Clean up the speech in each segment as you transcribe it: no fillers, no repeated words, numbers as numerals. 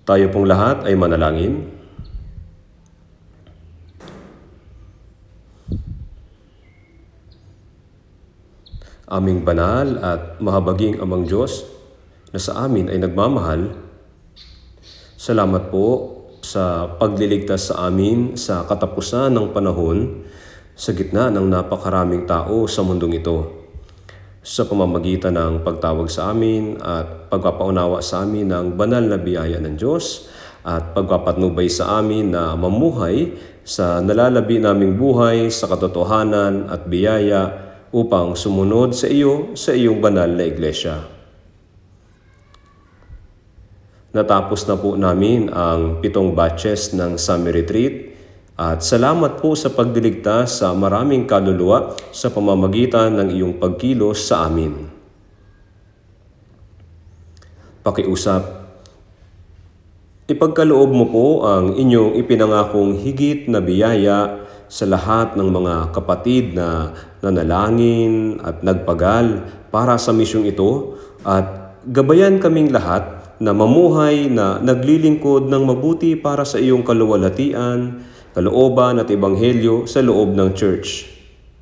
Tayo pong lahat ay manalangin. Aming banal at mahabaging Amang Diyos na sa amin ay nagmamahal, salamat po sa pagliligtas sa amin sa katapusan ng panahon sa gitna ng napakaraming tao sa mundong ito. Sa pamamagitan ng pagtawag sa amin at pagpapaunawa sa amin ng banal na biyaya ng Diyos at pagpapatnubay sa amin na mamuhay sa nalalabi naming buhay sa katotohanan at biyaya upang sumunod sa iyo sa iyong banal na iglesia. Natapos na po namin ang 7 batches ng Summer Retreat at salamat po sa pagdiligtas sa maraming kaluluwa sa pamamagitan ng iyong pagkilos sa amin. Pakiusap, ipagkaloob mo po ang inyong ipinangakong higit na biyaya sa lahat ng mga kapatid na nanalangin at nagpagal para sa misyong ito at gabayan kaming lahat na mamuhay na naglilingkod ng mabuti para sa iyong kaluwalhatian, kalooban at ebanghelyo sa loob ng church.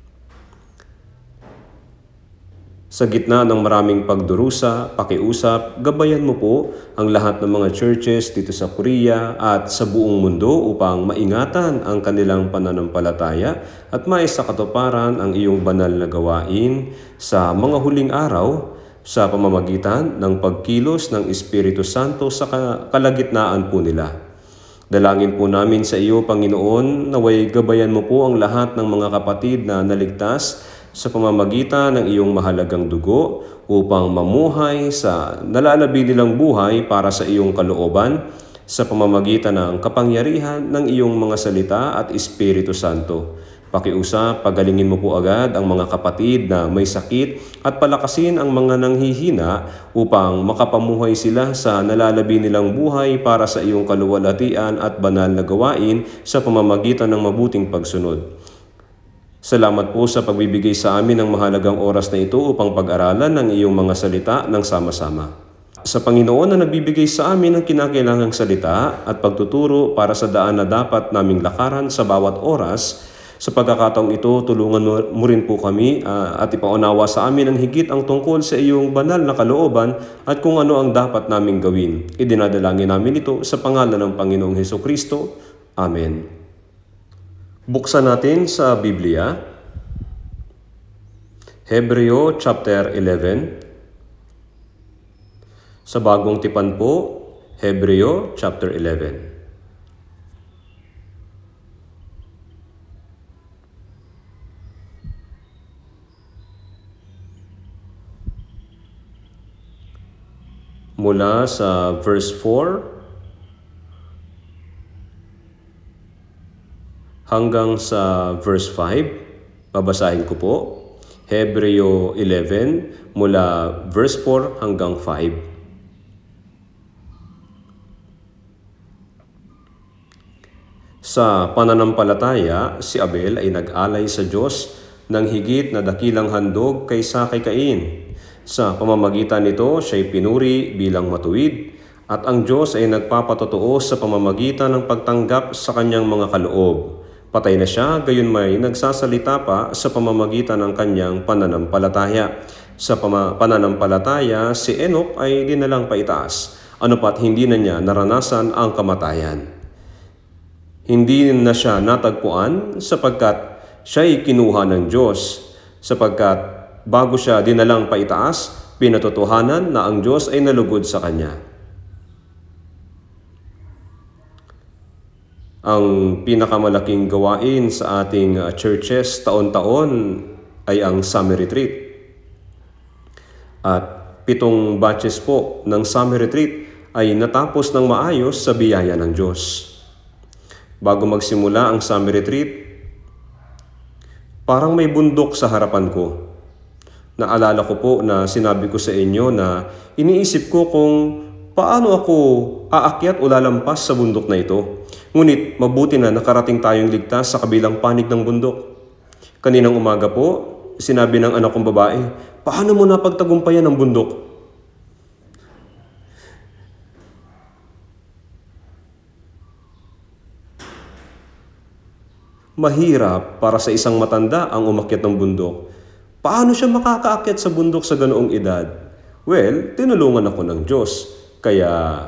Sa gitna ng maraming pagdurusa, pakiusap, gabayan mo po ang lahat ng mga churches dito sa Korea at sa buong mundo upang maingatan ang kanilang pananampalataya at maisakatuparan ang iyong banal na gawain sa mga huling araw sa pamamagitan ng pagkilos ng Espiritu Santo sa kalagitnaan po nila. Dalangin po namin sa iyo, Panginoon, naway gabayan mo po ang lahat ng mga kapatid na naligtas sa pamamagitan ng iyong mahalagang dugo upang mamuhay sa nalalabi nilang buhay para sa iyong kalooban sa pamamagitan ng kapangyarihan ng iyong mga salita at Espiritu Santo. Pakiusap, pagalingin mo po agad ang mga kapatid na may sakit at palakasin ang mga nanghihina upang makapamuhay sila sa nalalabi nilang buhay para sa iyong kaluwalhatian at banal na gawain sa pamamagitan ng mabuting pagsunod. Salamat po sa pagbibigay sa amin ng mahalagang oras na ito upang pag-aralan ng iyong mga salita ng sama-sama. Sa Panginoon na nagbibigay sa amin ng kinakailangang salita at pagtuturo para sa daan na dapat naming lakaran sa bawat oras, sa pagkakataong ito, tulungan mo rin po kami at ipaunawa sa amin ang higit ang tungkol sa iyong banal na kalooban at kung ano ang dapat naming gawin. Idinadalangin namin ito sa pangalan ng Panginoong Hesukristo. Amen. Buksan natin sa Biblia, Hebreo chapter 11. Sa bagong tipan po, Hebreo chapter 11. Mula sa verse 4 hanggang sa verse 5, babasahin ko po. Hebreo 11 mula verse 4 hanggang 5. Sa pananampalataya, si Abel ay nag-alay sa Diyos ng higit na dakilang handog kaysa kay Cain. Sa pamamagitan nito, siya'y pinuri bilang matuwid at ang Diyos ay nagpapatotoo sa pamamagitan ng pagtanggap sa kanyang mga kaloob. Patay na siya, gayon may nagsasalita pa sa pamamagitan ng kanyang pananampalataya. Sa pananampalataya, si Enoch ay dinalang paitaas, ano pat hindi na niya naranasan ang kamatayan. Hindi na siya natagpuan sapagkat siya'y kinuha ng Diyos, sapagkat bago siya dinalang paitaas, pinatotohanan na ang Diyos ay nalugod sa kanya. Ang pinakamalaking gawain sa ating churches taon-taon ay ang Summer Retreat. At 7 batches po ng Summer Retreat ay natapos ng maayos sa biyaya ng Diyos. Bago magsimula ang Summer Retreat, parang may bundok sa harapan ko. Naalala ko po na sinabi ko sa inyo na iniisip ko kung paano ako aakyat o lalampas sa bundok na ito. Ngunit mabuti na nakarating tayong ligtas sa kabilang panig ng bundok. Kaninang umaga po, sinabi ng anak kong babae, paano mo napagtagumpayan ang bundok? mahirap para sa isang matanda ang umakyat ng bundok. Paano siya makakaakyat sa bundok sa ganoong edad? Well, tinulungan ako ng Diyos. Kaya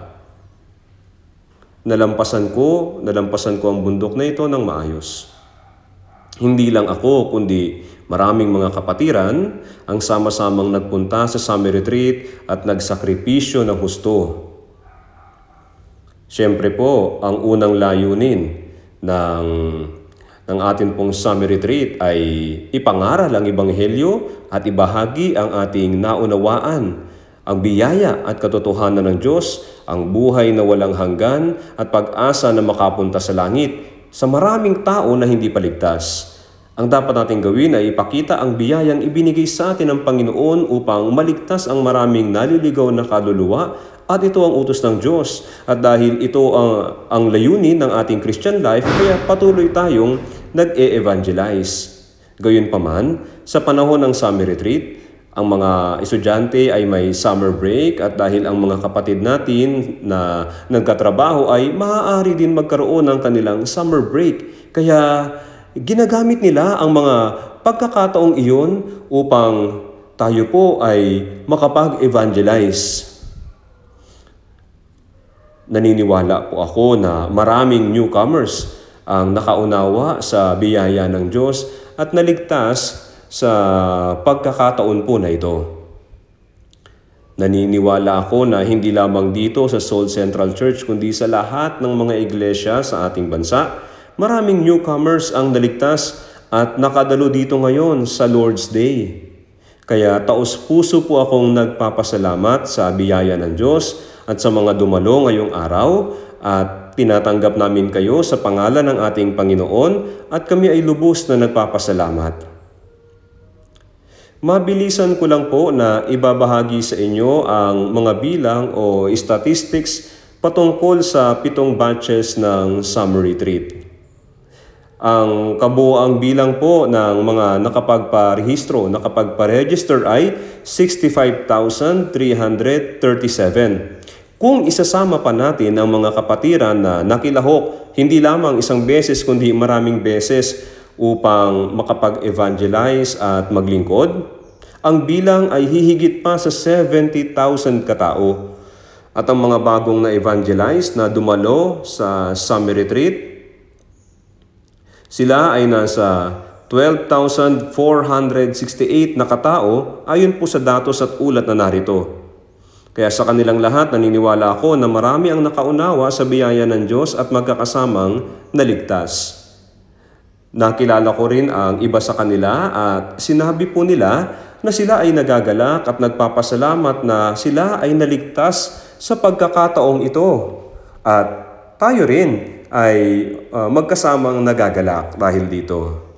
nalampasan ko ang bundok na ito ng maayos. Hindi lang ako, kundi maraming mga kapatiran ang sama-samang nagpunta sa summer retreat at nagsakripisyo ng husto. Siyempre po, ang unang layunin ng atin pong summer retreat ay ipangaral ang Ebanghelyo at ibahagi ang ating naunawaan, ang biyaya at katotohanan ng Diyos, ang buhay na walang hanggan at pag-asa na makapunta sa langit sa maraming tao na hindi paligtas. Ang dapat natin gawin ay ipakita ang biyayang ibinigay sa atin ng Panginoon upang maligtas ang maraming naliligaw na kaluluwa, at ito ang utos ng Diyos. At dahil ito ang layunin ng ating Christian life, kaya patuloy tayong nag-e-evangelize. Gayunpaman, sa panahon ng summer retreat, ang mga estudyante ay may summer break, at dahil ang mga kapatid natin na nagkatrabaho ay maaari din magkaroon ng kanilang summer break. Kaya ginagamit nila ang mga pagkakataong iyon upang tayo po ay makapag-evangelize. Naniniwala po ako na maraming newcomers ang nakaunawa sa biyaya ng Diyos at naligtas sa pagkakataon po na ito. Naniniwala ako na hindi lamang dito sa Seoul Central Church kundi sa lahat ng mga iglesia sa ating bansa, maraming newcomers ang naligtas at nakadalo dito ngayon sa Lord's Day. Kaya taos-puso po akong nagpapasalamat sa biyaya ng Diyos at sa mga dumalo ngayong araw, at tinatanggap namin kayo sa pangalan ng ating Panginoon at kami ay lubos na nagpapasalamat. Mabilisan ko lang po na ibabahagi sa inyo ang mga bilang o statistics patungkol sa 7 batches ng summer retreat. Ang kabuoang bilang po ng mga nakapagpa-register ay 65,337. Kung isasama pa natin ang mga kapatiran na nakilahok hindi lamang isang beses kundi maraming beses upang makapag-evangelize at maglingkod, ang bilang ay hihigit pa sa 70,000 katao. At ang mga bagong na-evangelize na dumalo sa summer retreat, sila ay nasa 12,468 na katao ayon po sa datos at ulat na narito. Kaya sa kanilang lahat, naniniwala ako na marami ang nakaunawa sa biyaya ng Diyos at magkakasamang naligtas. Nakilala ko rin ang iba sa kanila at sinabi po nila na sila ay nagagalak at nagpapasalamat na sila ay naligtas sa pagkakataong ito. At tayo rin ay magkasamang nagagalak dahil dito.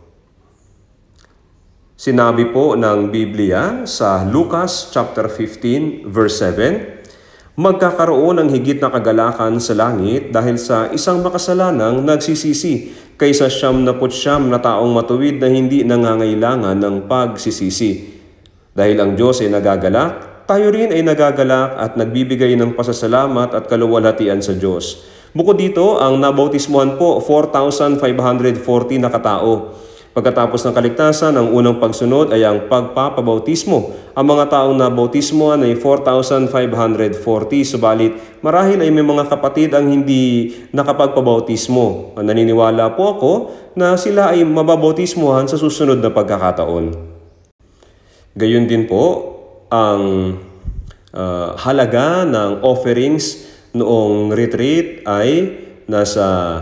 Sinabi po ng Biblia sa Lucas chapter 15 verse 7, magkakaroon ng higit na kagalakan sa langit dahil sa isang makasalanang nagsisisi kaysa 99 na taong matuwid na hindi nangangailangan ng pagsisisi. Dahil ang Diyos ay nagagalak, tayo rin ay nagagalak at nagbibigay ng pasasalamat at kaluwalhatian sa Diyos. Bukod dito, ang nabautismuhan po 4,540 na katao. Pagkatapos ng kaligtasan, ang unang pagsunod ay ang pagpapabautismo. Ang mga taong nabautismuhan ay 4,540, subalit marahil ay may mga kapatid ang hindi nakapagpabautismo. Naniniwala po ako na sila ay mababautismuhan sa susunod na pagkakataon. Gayon din po ang halaga ng offerings noong retreat ay nasa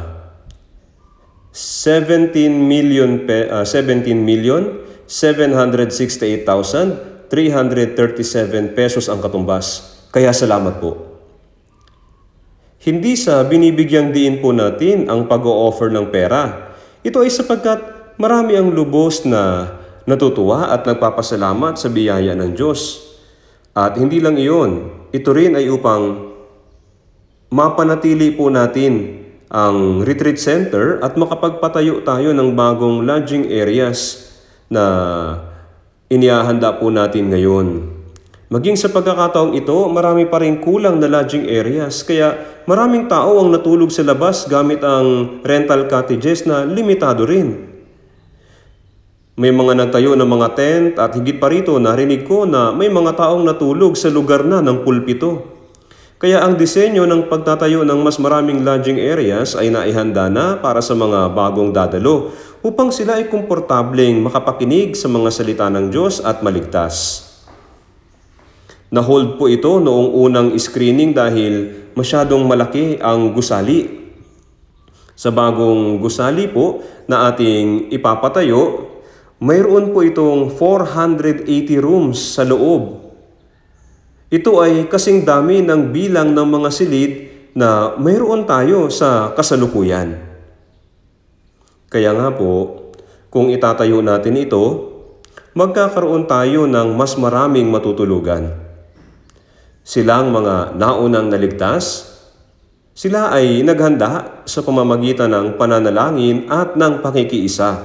17,768,337 pesos ang katumbas. Kaya salamat po. Hindi sa binibigyang diin po natin ang pag-o-offer ng pera. Ito ay sapagkat marami ang lubos na natutuwa at nagpapasalamat sa biyaya ng Diyos. At hindi lang iyon, ito rin ay upang mapanatili po natin ang retreat center at makapagpatayo tayo ng bagong lodging areas na inihahanda po natin ngayon. Maging sa pagkakataong ito, marami pa rin kulang na lodging areas kaya maraming tao ang natulog sa labas gamit ang rental cottages na limitado rin. May mga nagtayo ng mga tent at higit pa rito narinig ko na may mga taong natulog sa lugar na ng pulpito. Kaya ang disenyo ng pagtatayo ng mas maraming lodging areas ay naihanda na para sa mga bagong dadalo upang sila ay komportableng makapakinig sa mga salita ng Diyos at maligtas. Na-hold po ito noong unang screening dahil masyadong malaki ang gusali. Sa bagong gusali po na ating ipapatayo, mayroon po itong 480 rooms sa loob. Ito ay kasing dami ng bilang ng mga silid na mayroon tayo sa kasalukuyan. Kaya nga po, kung itatayo natin ito, magkakaroon tayo ng mas maraming matutulugan. Silang mga naunang naligtas, sila ay naghanda sa pamamagitan ng pananalangin at ng pakikiisa.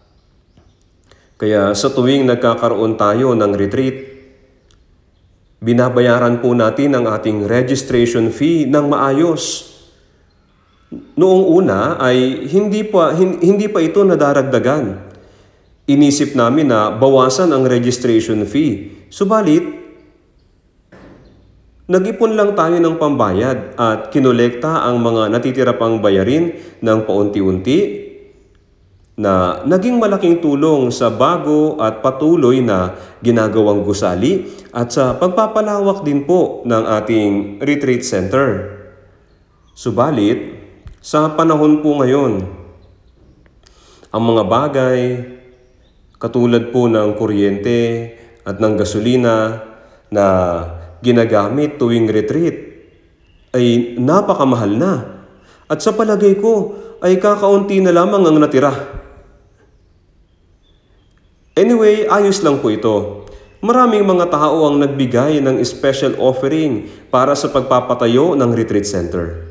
Kaya sa tuwing nagkakaroon tayo ng retreat, binabayaran po natin ang ating registration fee ng maayos. Noong una ay hindi pa ito nadaragdagan. Inisip namin na bawasan ang registration fee. Subalit, nag-ipon lang tayo ng pambayad at kinolekta ang mga natitira pang bayarin ng paunti-unti na naging malaking tulong sa bago at patuloy na ginagawang gusali at sa pagpapalawak din po ng ating retreat center. Subalit, sa panahon po ngayon, ang mga bagay katulad po ng kuryente at ng gasolina na ginagamit tuwing retreat ay napakamahal na. At sa palagay ko ay kakaunti na lamang ang natira. Anyway, ayos lang po ito. Maraming mga tao ang nagbigay ng special offering para sa pagpapatayo ng retreat center.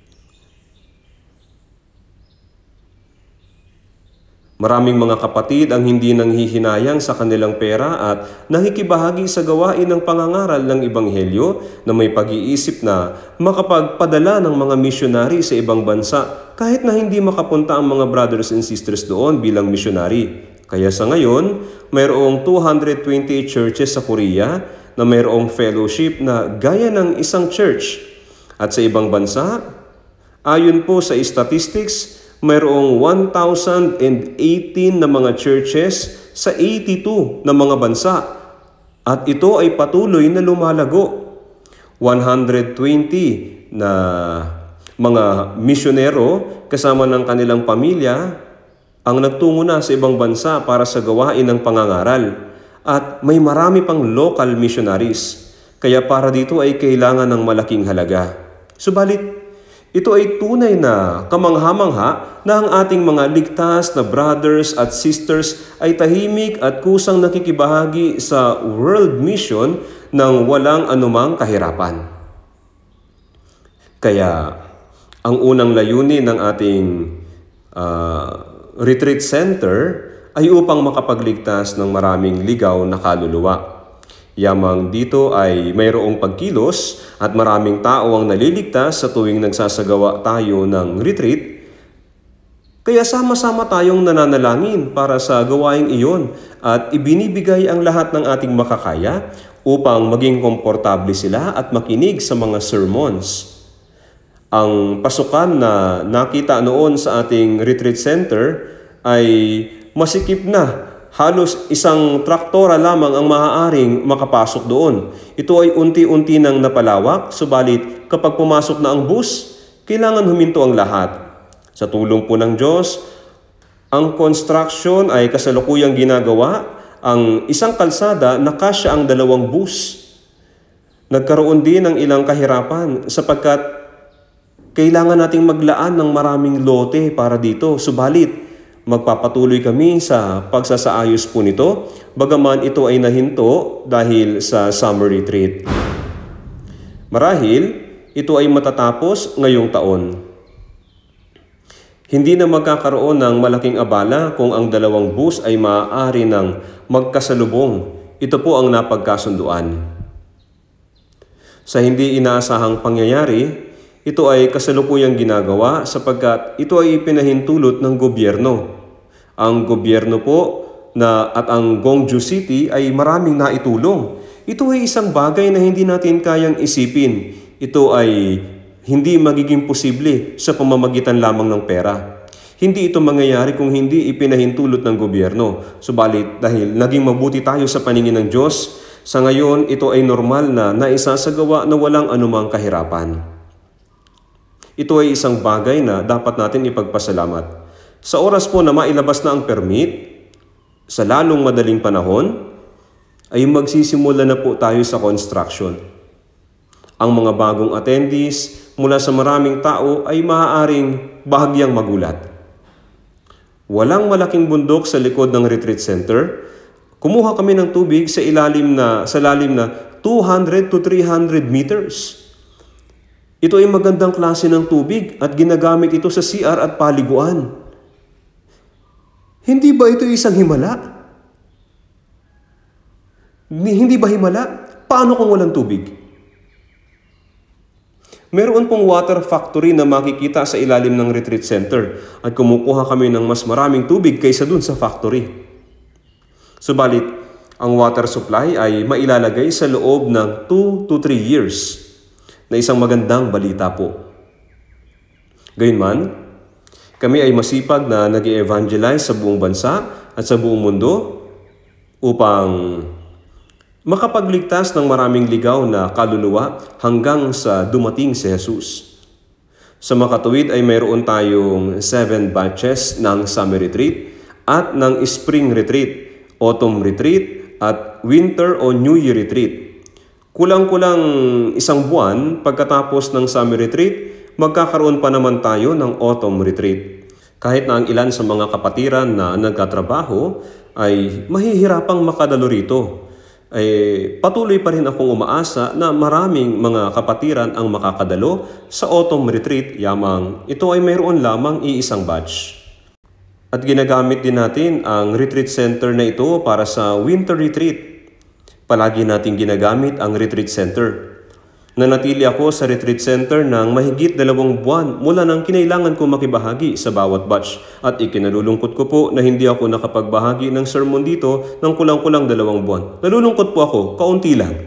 Maraming mga kapatid ang hindi nanghihinayang sa kanilang pera at nakikibahagi sa gawain ng pangangaral ng Ebanghelyo na may pag-iisip na makapagpadala ng mga misyonary sa ibang bansa kahit na hindi makapunta ang mga brothers and sisters doon bilang misyonary. Kaya sa ngayon, mayroong 228 churches sa Korea na mayroong fellowship na gaya ng isang church. At sa ibang bansa, ayon po sa statistics, mayroong 1,018 na mga churches sa 82 na mga bansa. At ito ay patuloy na lumalago. 120 na mga misyonero kasama ng kanilang pamilya ang nagtungo na sa ibang bansa para sa gawain ng pangangaral. At may marami pang local missionaries. Kaya para dito ay kailangan ng malaking halaga. Subalit, ito ay tunay na kamangha-mangha na ang ating mga ligtas na brothers at sisters ay tahimik at kusang nakikibahagi sa world mission ng walang anumang kahirapan. Kaya ang unang layunin ng ating retreat center ay upang makapagligtas ng maraming ligaw na kaluluwa. Yamang dito ay mayroong pagkilos at maraming tao ang naliligtas sa tuwing nagsasagawa tayo ng retreat. Kaya sama-sama tayong nananalangin para sa gawaing iyon at ibinibigay ang lahat ng ating makakaya upang maging komportable sila at makinig sa mga sermons. Ang pasukan na nakita noon sa ating retreat center ay masikip na. Halos isang traktora lamang ang maaaring makapasok doon. Ito ay unti-unti nang napalawak, subalit kapag pumasok na ang bus, kailangan huminto ang lahat. Sa tulong po ng Diyos, ang construction ay kasalukuyang ginagawa. Ang isang kalsada na kasya ang 2 bus. Nagkaroon din ng ilang kahirapan sapagkat kailangan nating maglaan ng maraming lote para dito. Subalit, magpapatuloy kami sa pagsasaayos po nito, bagaman ito ay nahinto dahil sa summer retreat. Marahil, ito ay matatapos ngayong taon. Hindi na magkakaroon ng malaking abala kung ang 2 bus ay maaari ng magkasalubong. Ito po ang napagkasunduan. Sa hindi inaasahang pangyayari, ito ay kasalukuyang ginagawa sapagkat ito ay ipinahintulot ng gobyerno. Ang gobyerno po at ang Gwangju City ay maraming naitulong. Ito ay isang bagay na hindi natin kayang isipin. Ito ay hindi magiging posible sa pamamagitan lamang ng pera. Hindi ito mangyayari kung hindi ipinahintulot ng gobyerno. Subalit dahil naging mabuti tayo sa paningin ng Diyos, sa ngayon ito ay normal na naisasagawa na walang anumang kahirapan. Ito ay isang bagay na dapat natin ipagpasalamat. Sa oras po na mailabas na ang permit, sa lalong madaling panahon, ay magsisimula na po tayo sa construction. Ang mga bagong attendees mula sa maraming tao ay maaaring bahagyang magulat. Walang malaking bundok sa likod ng retreat center. Kumuha kami ng tubig sa lalim na 200 to 300 meters. Ito ay magandang klase ng tubig at ginagamit ito sa CR at paliguan. Hindi ba ito isang himala? Hindi ba himala? Paano kung walang tubig? Meron pong water factory na makikita sa ilalim ng retreat center at kumukuha kami ng mas maraming tubig kaysa dun sa factory. Subalit, ang water supply ay mailalagay sa loob ng 2 to 3 years na isang magandang balita po. Gayunman, kami ay masipag na nag-evangelize sa buong bansa at sa buong mundo upang makapagligtas ng maraming ligaw na kaluluwa hanggang sa dumating si Jesus. Sa makatuwid ay mayroon tayong 7 batches ng summer retreat at ng spring retreat, autumn retreat at winter o new year retreat. Kulang-kulang isang buwan pagkatapos ng summer retreat, magkakaroon pa naman tayo ng autumn retreat. Kahit na ang ilan sa mga kapatiran na nagkatrabaho ay mahihirapang makadalo rito, patuloy pa rin akong umaasa na maraming mga kapatiran ang makakadalo sa autumn retreat, yamang ito ay mayroon lamang iisang batch. At ginagamit din natin ang retreat center na ito para sa winter retreat. Palagi natin ginagamit ang retreat center. Nanatili ako sa retreat center ng mahigit 2 buwan mula nang kinailangan ko makibahagi sa bawat batch at ikinalulungkot ko po na hindi ako nakapagbahagi ng sermon dito ng kulang-kulang 2 buwan. Nalulungkot po ako, kaunti lang.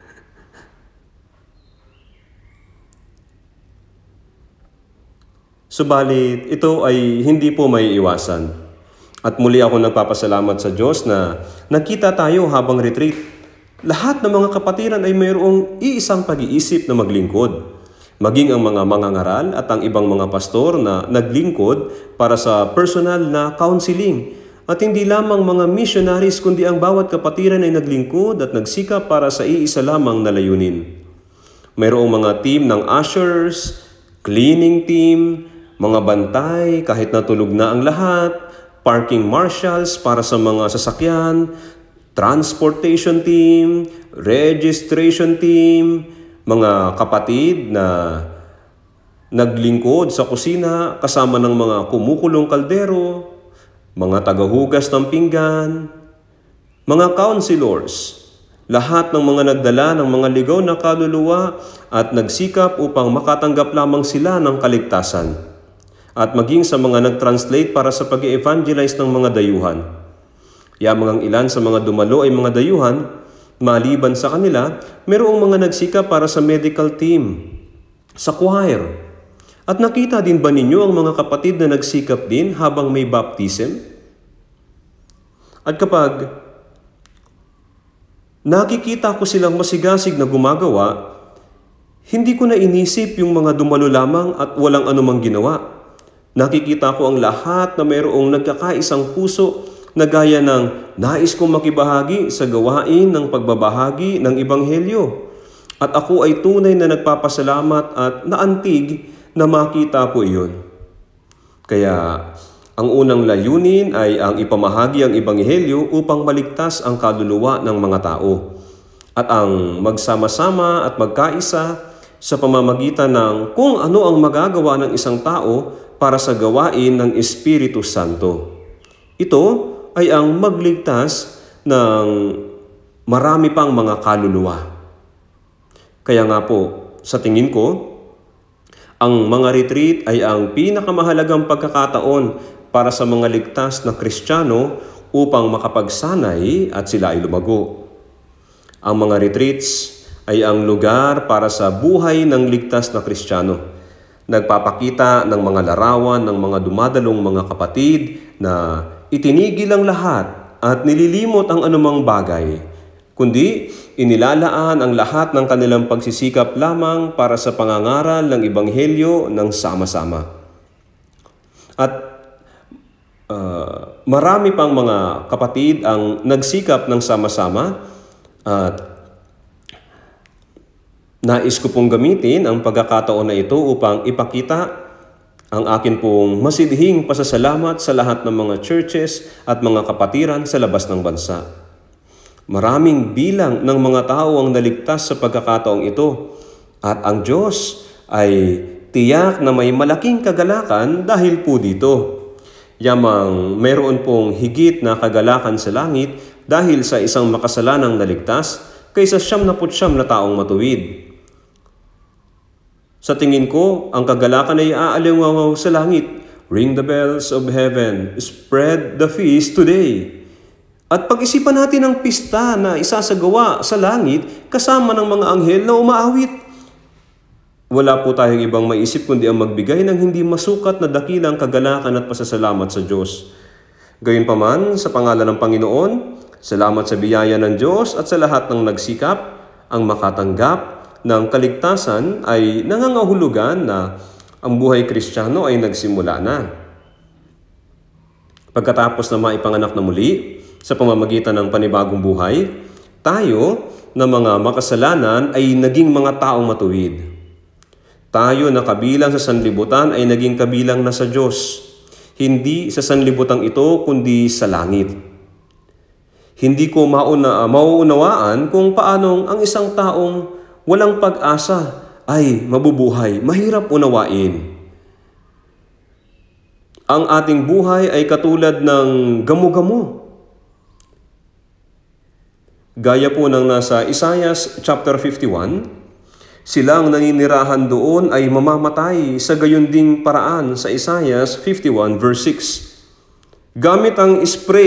Subalit, ito ay hindi po may iwasan. At muli ako nagpapasalamat sa Diyos na nakita tayo habang retreat. Lahat ng mga kapatiran ay mayroong iisang pag-iisip na maglingkod. Maging ang mga mangangaral at ang ibang mga pastor na naglingkod para sa personal na counseling. At hindi lamang mga missionaries kundi ang bawat kapatiran ay naglingkod at nagsikap para sa iisa lamang na layunin. Mayroong mga team ng ushers, cleaning team, mga bantay kahit natulog na ang lahat, parking marshals para sa mga sasakyan, transportation team, registration team, mga kapatid na naglingkod sa kusina kasama ng mga kumukulong kaldero, mga tagahugas ng pinggan, mga counselors, lahat ng mga nagdala ng mga ligaw na kaluluwa at nagsikap upang makatanggap lamang sila ng kaligtasan. At maging sa mga nag-translate para sa pag-evangelize ng mga dayuhan. Yamang ang ilan sa mga dumalo ay mga dayuhan, maliban sa kanila, mayroong mga nagsikap para sa medical team, sa choir. At nakita din ba ninyo ang mga kapatid na nagsikap din habang may baptism? At kapag nakikita ko silang masigasig na gumagawa, hindi ko na inisip yung mga dumalo lamang at walang anumang ginawa. Nakikita ko ang lahat na mayroong nagkakaisang puso na gaya ng nais kong makibahagi sa gawain ng pagbabahagi ng Ebanghelyo. At ako ay tunay na nagpapasalamat at naantig na makita po iyon. Kaya ang unang layunin ay ang ipamahagi ang Ebanghelyo upang maligtas ang kaluluwa ng mga tao. At ang magsama-sama at magkaisa sa pamamagitan ng kung ano ang magagawa ng isang tao para sa gawain ng Espiritu Santo. Ito ay ang magligtas ng marami pang mga kaluluwa. Kaya nga po, sa tingin ko, ang mga retreat ay ang pinakamahalagang pagkakataon para sa mga ligtas na Kristiyano upang makapagsanay at sila ay lumago. Ang mga retreats ay ang lugar para sa buhay ng ligtas na Kristiyano. Nagpapakita ng mga larawan ng mga dumadalong mga kapatid na itinigil ang lahat at nililimot ang anumang bagay, kundi inilalaan ang lahat ng kanilang pagsisikap lamang para sa pangangaral ng Ebanghelyo ng sama-sama. At marami pang mga kapatid ang nagsikap ng sama-sama at nais ko pong gamitin ang pagkakataon na ito upang ipakita ang akin pong masidhing pasasalamat sa lahat ng mga churches at mga kapatiran sa labas ng bansa. Maraming bilang ng mga tao ang naligtas sa pagkakataong ito at ang Diyos ay tiyak na may malaking kagalakan dahil po dito. Yamang meron pong higit na kagalakan sa langit dahil sa isang makasalanang naligtas kaysa 99 na taong matuwid. Sa tingin ko, ang kagalakan ay aalingaw sa langit. Ring the bells of heaven, spread the feast today. At pag-isipan natin ang pista na isasagawa sa langit kasama ng mga anghel na umaawit. Wala po tayong ibang maisip kundi ang magbigay ng hindi masukat na dakilang kagalakan at pasasalamat sa Diyos. Gayunpaman, sa pangalan ng Panginoon, salamat sa biyaya ng Diyos at sa lahat ng nagsikap, ang makatanggap ng kaligtasan ay nangangahulugan na ang buhay Kristiyano ay nagsimula na. Pagkatapos na maipanganak na muli sa pamamagitan ng panibagong buhay, tayo na mga makasalanan ay naging mga taong matuwid. Tayo na kabilang sa sanlibutan ay naging kabilang na sa Diyos, hindi sa sanlibutang ito kundi sa langit. Hindi ko mauunawaan kung paanong ang isang taong walang pag-asa ay mabubuhay. Mahirap unawain. Ang ating buhay ay katulad ng gamo-gamo. Gaya po ng nasa Isaiah chapter 51, silang naninirahan doon ay mamamatay sa gayon ding paraan sa Isaiah 51 verse 6. Gamit ang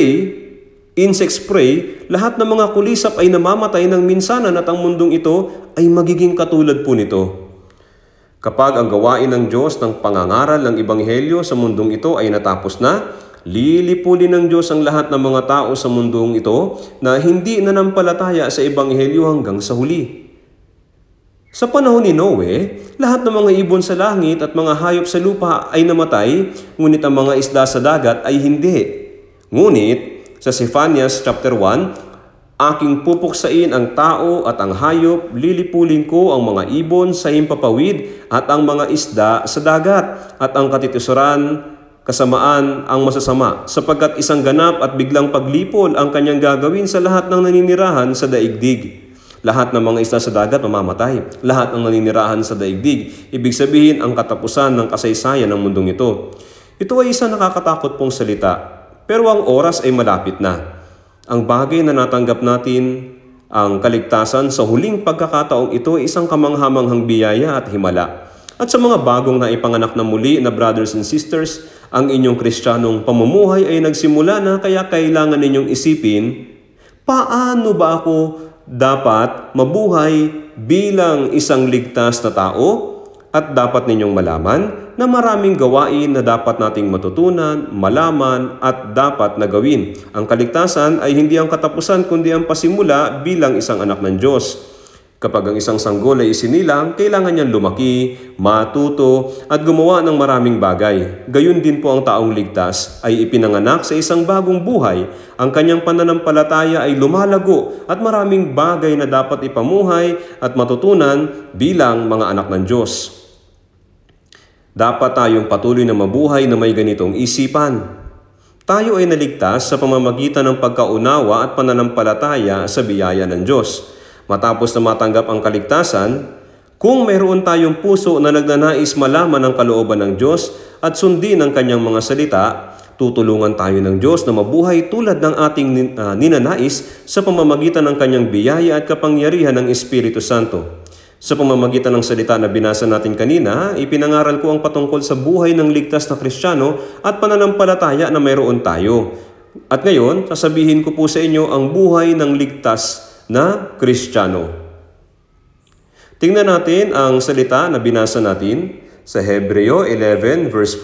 insect spray, lahat ng mga kulisap ay namamatay ng minsanan at ang mundong ito ay magiging katulad po nito. Kapag ang gawain ng Diyos ng pangangaral ng Ebanghelyo sa mundong ito ay natapos na, lilipulin ng Diyos ang lahat ng mga tao sa mundong ito na hindi nanampalataya sa Ebanghelyo hanggang sa huli. Sa panahon ni Noe, lahat ng mga ibon sa langit at mga hayop sa lupa ay namatay, ngunit ang mga isda sa dagat ay hindi. Ngunit, sa Zephanias chapter 1, aking pupuksain ang tao at ang hayop, lilipulin ko ang mga ibon sa himpapawid at ang mga isda sa dagat at ang katitusuran kasamaan ang masasama, sapagkat isang ganap at biglang paglipol ang kanyang gagawin sa lahat ng naninirahan sa daigdig. Lahat ng mga isda sa dagat mamamatay, lahat ng naninirahan sa daigdig. Ibig sabihin ang katapusan ng kasaysayan ng mundong ito. Ito ay isang nakakatakot pong salita. Pero ang oras ay malapit na. Ang bagay na natanggap natin, ang kaligtasan sa huling pagkakataong ito ay isang kamanghamanghang biyaya at himala. At sa mga bagong naipanganak na muli na brothers and sisters, ang inyong Kristiyanong pamumuhay ay nagsimula na kaya kailangan ninyong isipin, paano ba ako dapat mabuhay bilang isang ligtas na tao? At dapat ninyong malaman na maraming gawain na dapat nating matutunan, malaman at dapat na gawin. Ang kaligtasan ay hindi ang katapusan kundi ang pasimula bilang isang anak ng Diyos. Kapag ang isang sanggol ay isinilang, kailangan niyang lumaki, matuto at gumawa ng maraming bagay. Gayun din po ang taong ligtas ay ipinanganak sa isang bagong buhay. Ang kanyang pananampalataya ay lumalago at maraming bagay na dapat ipamuhay at matutunan bilang mga anak ng Diyos. Dapat tayong patuloy na mabuhay na may ganitong isipan. Tayo ay naligtas sa pamamagitan ng pagkaunawa at pananampalataya sa biyaya ng Diyos. Matapos na matanggap ang kaligtasan, kung mayroon tayong puso na nagnanais malaman ang kalooban ng Diyos at sundin ang kanyang mga salita, tutulungan tayo ng Diyos na mabuhay tulad ng ating ninanais sa pamamagitan ng kanyang biyaya at kapangyarihan ng Espiritu Santo. Sa pamamagitan ng salita na binasa natin kanina, ipinangaral ko ang patungkol sa buhay ng ligtas na Kristiyano at pananampalataya na mayroon tayo. At ngayon, sasabihin ko po sa inyo ang buhay ng ligtas na Kristiyano. Tingnan natin ang salita na binasa natin sa Hebreo 11 verse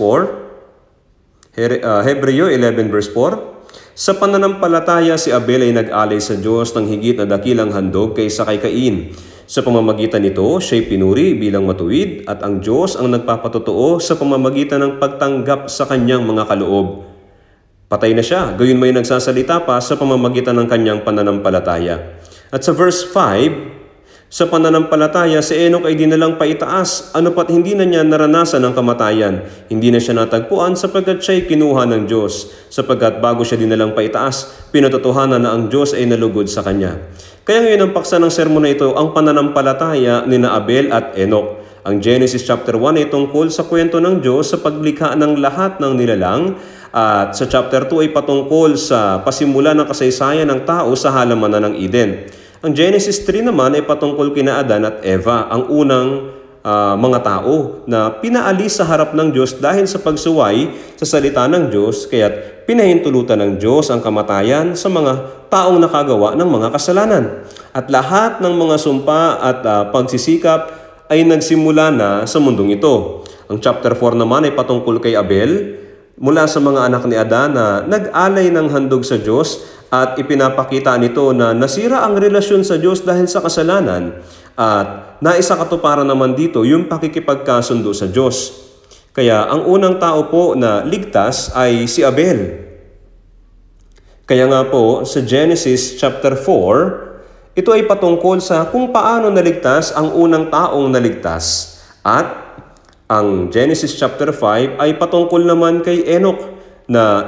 4. Hebreo 11 verse 4. Sa pananampalataya si Abel ay nag-alay sa Diyos ng higit na dakilang handog kaysa kay Cain. Sa pamamagitan nito, siya'y pinuri bilang matuwid at ang Diyos ang nagpapatotoo sa pamamagitan ng pagtanggap sa kanyang mga kaloob. Patay na siya, gayon may nagsasalita pa sa pamamagitan ng kanyang pananampalataya. At sa verse 5, sa pananampalataya, si Enoch ay dinalang paitaas, ano pat hindi na niya naranasan ang kamatayan. Hindi na siya natagpuan sapagkat siya'y kinuha ng Diyos, sapagkat bago siya dinalang paitaas, pinatotohanan na ang Diyos ay nalugod sa kanya. Kaya ngayon ang paksa ng sermon na ito, ang pananampalataya ni Abel at Enoch. Ang Genesis chapter 1 ay tungkol sa kwento ng Diyos sa paglikha ng lahat ng nilalang, at sa chapter 2 ay patungkol sa pasimula ng kasaysayan ng tao sa halamanan ng Eden. Ang Genesis 3 naman ay patungkol kina Adan at Eva, ang unang mga tao na pinaalis sa harap ng Diyos dahil sa pagsuway sa salita ng Diyos, kaya't pinahintulutan ng Diyos ang kamatayan sa mga taong nakagawa ng mga kasalanan. At lahat ng mga sumpa at pagsisikap ay nagsimula na sa mundong ito. Ang chapter 4 naman ay patungkol kay Abel, mula sa mga anak ni Adan na nag-alay ng handog sa Diyos, at ipinapakita nito na nasira ang relasyon sa Diyos dahil sa kasalanan, at naisakatuparan naman dito yung pakikipagkasundo sa Diyos. Kaya ang unang tao po na ligtas ay si Abel. Kaya nga po sa Genesis chapter 4, ito ay patungkol sa kung paano naligtas ang unang taong naligtas. At ang Genesis chapter 5 ay patungkol naman kay Enoch, na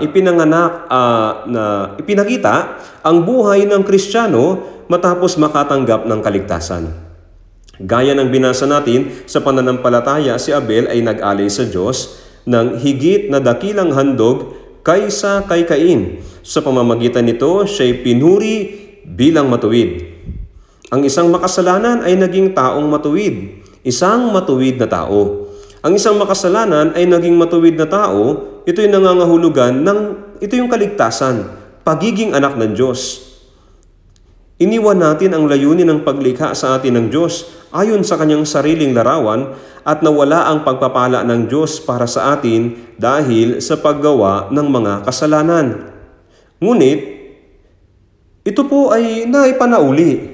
ipinakita ang buhay ng Kristiyano matapos makatanggap ng kaligtasan. Gaya ng binasa natin, sa pananampalataya si Abel ay nag-alay sa Diyos ng higit na dakilang handog kaysa kay Cain. Sa pamamagitan nito, siya'y pinuri bilang matuwid. Ang isang makasalanan ay naging taong matuwid, isang matuwid na tao. Ang isang makasalanan ay naging matuwid na tao, ito'y nangangahulugan ito yung kaligtasan, pagiging anak ng Diyos. Iniwan natin ang layunin ng paglikha sa atin ng Diyos ayon sa kanyang sariling larawan at nawala ang pagpapala ng Diyos para sa atin dahil sa paggawa ng mga kasalanan. Ngunit, ito po ay naipanauli.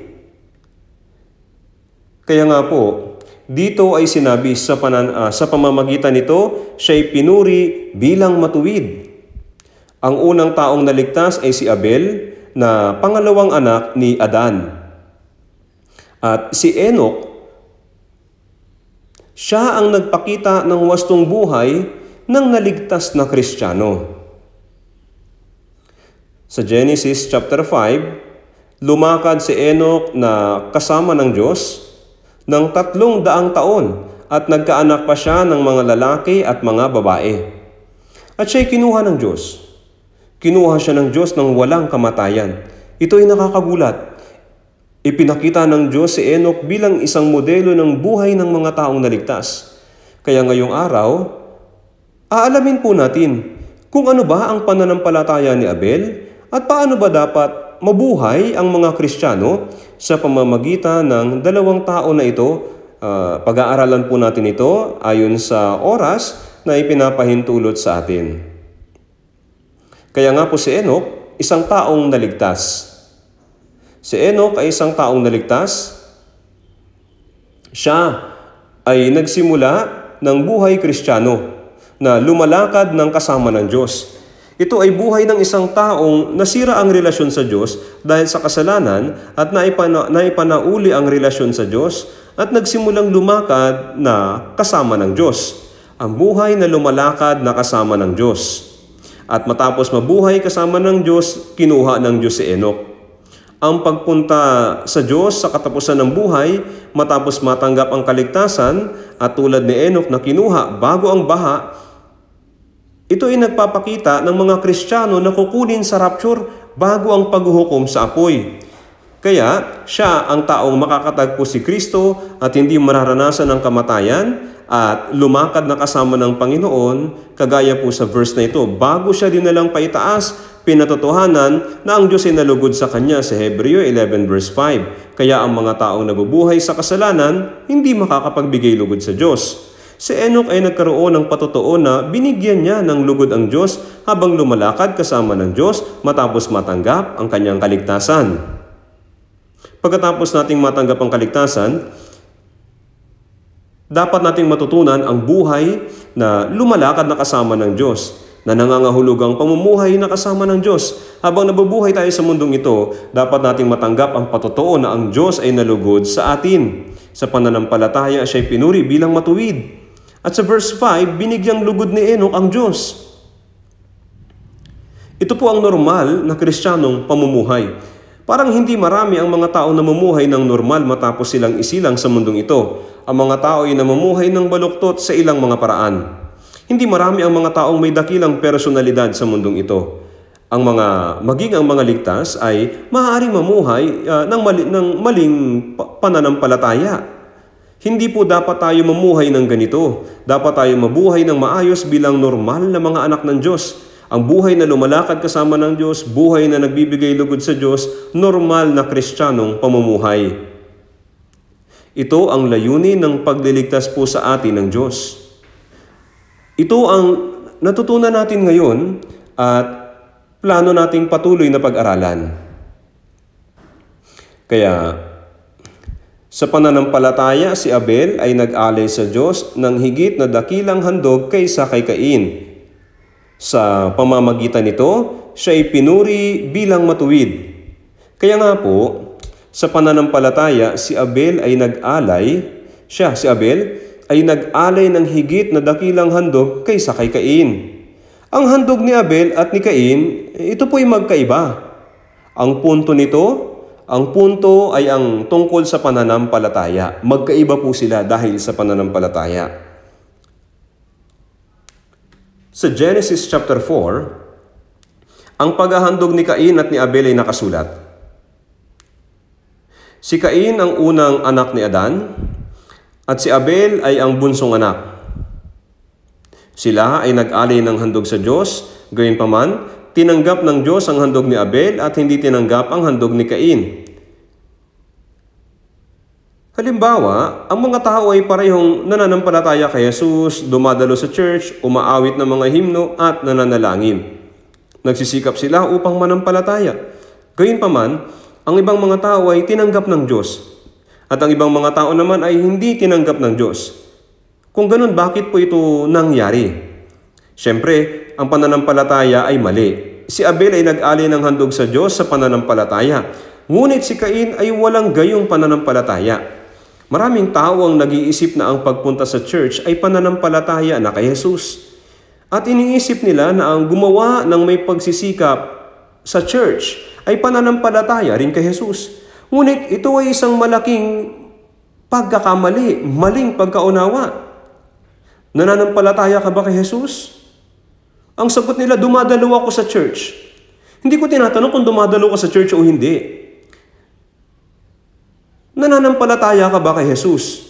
Kaya nga po, dito ay sinabi sa pamamagitan nito, siya'y pinuri bilang matuwid. Ang unang taong naligtas ay si Abel, na pangalawang anak ni Adan. At si Enoch, siya ang nagpakita ng wastong buhay ng naligtas na Kristiyano. Sa Genesis chapter 5, lumakad si Enoch na kasama ng Diyos ng 300 taon at nagkaanak pa siya ng mga lalaki at mga babae. At siya'y kinuha ng Diyos. Kinuha siya ng Diyos ng walang kamatayan. Ito ay nakakagulat. Ipinakita ng Diyos si Enoch bilang isang modelo ng buhay ng mga taong naligtas. Kaya ngayong araw, aalamin po natin kung ano ba ang pananampalataya ni Abel at paano ba dapat mabuhay ang mga Kristiyano sa pamamagitan ng dalawang tao na ito. Pag-aaralan po natin ito ayon sa oras na ipinapahintulot sa atin. Kaya nga po si Enoch, isang taong naligtas. Si Enoch ay isang taong naligtas. Siya ay nagsimula ng buhay Kristiyano na lumalakad ng kasama ng Diyos. Ito ay buhay ng isang taong nasira ang relasyon sa Diyos dahil sa kasalanan at naipanauli ang relasyon sa Diyos at nagsimulang lumakad na kasama ng Diyos. Ang buhay na lumalakad na kasama ng Diyos. At matapos mabuhay kasama ng Diyos, kinuha ng Diyos si Enoch. Ang pagpunta sa Diyos sa katapusan ng buhay, matapos matanggap ang kaligtasan, at tulad ni Enoch na kinuha bago ang baha, ito ay nagpapakita ng mga Kristiyano na kukunin sa rapture bago ang paghuhukom sa apoy. Kaya siya ang taong makakatagpo si Kristo at hindi mararanasan ng kamatayan at lumakad na kasama ng Panginoon, kagaya po sa verse na ito. Bago siya dinalang paitaas, pinatotohanan na ang Diyos ay nalugod sa kanya sa Hebreo 11 verse 5. Kaya ang mga taong nabubuhay sa kasalanan, hindi makakapagbigay lugod sa Diyos. Si Enoch ay nagkaroon ng patotoo na binigyan niya ng lugod ang Diyos habang lumalakad kasama ng Diyos matapos matanggap ang kanyang kaligtasan. Pagkatapos nating matanggap ang kaligtasan, dapat nating matutunan ang buhay na lumalakad na kasama ng Diyos, na nangangahulugang pamumuhay na kasama ng Diyos. Habang nabubuhay tayo sa mundong ito, dapat nating matanggap ang patotoo na ang Diyos ay nalugod sa atin. Sa pananampalataya, siya ay pinuri bilang matuwid. At sa verse 5, binigyang lugod ni Enoch ang Diyos. Ito po ang normal na Kristiyanong pamumuhay. Parang hindi marami ang mga tao na namumuhay ng normal matapos silang isilang sa mundong ito. Ang mga tao ay namumuhay ng baluktot sa ilang mga paraan. Hindi marami ang mga taong may dakilang personalidad sa mundong ito. Maging ang mga ligtas ay maaaring mamuhay ng maling pananampalataya. Hindi po dapat tayo mamuhay ng ganito. Dapat tayo mabuhay ng maayos bilang normal na mga anak ng Diyos. Ang buhay na lumalakad kasama ng Diyos, buhay na nagbibigay lugod sa Diyos, normal na Kristiyanong pamumuhay. Ito ang layunin ng pagliligtas po sa atin ng Diyos. Ito ang natutunan natin ngayon at plano nating patuloy na pag-aralan. Kaya, sa pananampalataya, si Abel ay nag-alay sa Diyos ng higit na dakilang handog kaysa kay Cain. Sa pamamagitan nito, siya ay pinuri bilang matuwid. Kaya nga po, sa pananampalataya, si Abel ay nag-alay ng higit na dakilang handog kaysa kay Cain. Ang handog ni Abel at ni Cain, ito po'y magkaiba. Ang punto ay ang tungkol sa pananampalataya. Magkaiba po sila dahil sa pananampalataya. Sa Genesis chapter 4, ang paghahandog ni Cain at ni Abel ay nakasulat. Si Cain ang unang anak ni Adan at si Abel ay ang bunsong anak. Sila ay nag-alay ng handog sa Diyos, gayunpaman, tinanggap ng Diyos ang handog ni Abel at hindi tinanggap ang handog ni Cain. Halimbawa, ang mga tao ay parehong nananampalataya kay Jesus, dumadalo sa church, umaawit ng mga himno at nananalangin. Nagsisikap sila upang manampalataya. Gayunpaman, ang ibang mga tao ay tinanggap ng Diyos at ang ibang mga tao naman ay hindi tinanggap ng Diyos. Kung ganun, bakit po ito nangyari? Siyempre, ang pananampalataya ay mali. Si Abel ay nag-alay ng handog sa Diyos sa pananampalataya. Ngunit si Cain ay walang gayong pananampalataya. Maraming tao ang nag-iisip na ang pagpunta sa church ay pananampalataya na kay Jesus. At iniisip nila na ang gumawa ng may pagsisikap sa church ay pananampalataya rin kay Jesus. Ngunit ito ay isang malaking pagkakamali, maling pagkaunawa. Nananampalataya ka ba kay Jesus? Ang sagot nila, dumadalo ako sa church. Hindi ko tinatanong kung dumadalo ka sa church o hindi. Nananampalataya ka ba kay Jesus?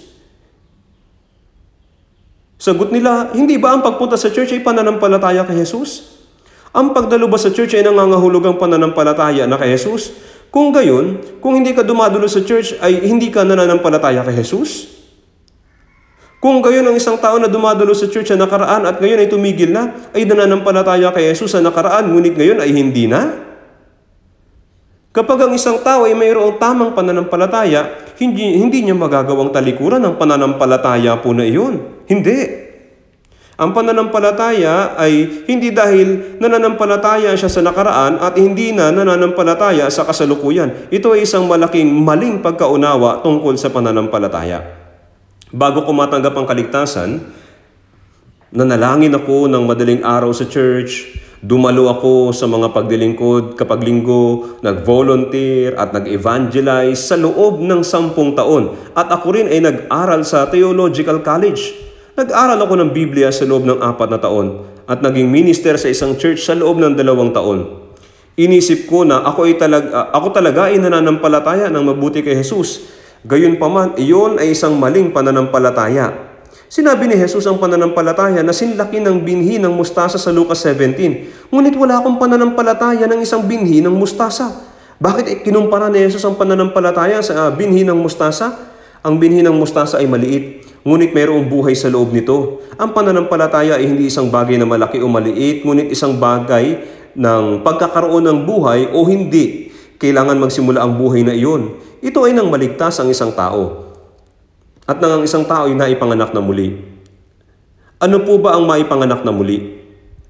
Sagot nila, hindi ba ang pagpunta sa church ay pananampalataya kay Jesus? Ang pagdalo ba sa church ay nangangahulugang pananampalataya na kay Jesus? Kung gayon, kung hindi ka dumadalo sa church ay hindi ka nananampalataya kay Jesus? Kung gayon ang isang tao na dumadalo sa church sa nakaraan at ngayon ay tumigil na, ay nananampalataya kay Jesus sa nakaraan, ngunit ngayon ay hindi na? Kapag ang isang tao ay mayroong tamang pananampalataya, hindi niya magagawang talikuran ang pananampalataya po na iyon. Hindi. Ang pananampalataya ay hindi dahil nananampalataya siya sa nakaraan at hindi na nananampalataya sa kasalukuyan. Ito ay isang malaking maling pagkaunawa tungkol sa pananampalataya. Bago ko matanggap ang kaligtasan, nanalangin ako ng madaling araw sa church, dumalo ako sa mga pagdilingkod kapag linggo, nag-volunteer at nag-evangelize sa loob ng 10 taon. At ako rin ay nag-aral sa Theological College. Nag-aral ako ng Biblia sa loob ng 4 na taon at naging minister sa isang church sa loob ng 2 taon. Inisip ko na ako talaga ay nananampalataya ng mabuti kay Jesus. Gayunpaman, iyon ay isang maling pananampalataya. Sinabi ni Jesus ang pananampalataya na sinlaki ng binhi ng mustasa sa Lucas 17. Ngunit wala akong pananampalataya ng isang binhi ng mustasa. Bakit kinumpara ni Jesus ang pananampalataya sa binhi ng mustasa? Ang binhi ng mustasa ay maliit, ngunit mayroong buhay sa loob nito. Ang pananampalataya ay hindi isang bagay na malaki o maliit, ngunit isang bagay ng pagkakaroon ng buhay o hindi. Kailangan magsimula ang buhay na iyon. Ito ay nang maligtas ang isang tao. At nang ang isang tao ay naipanganak na muli. Ano po ba ang maipanganak na muli?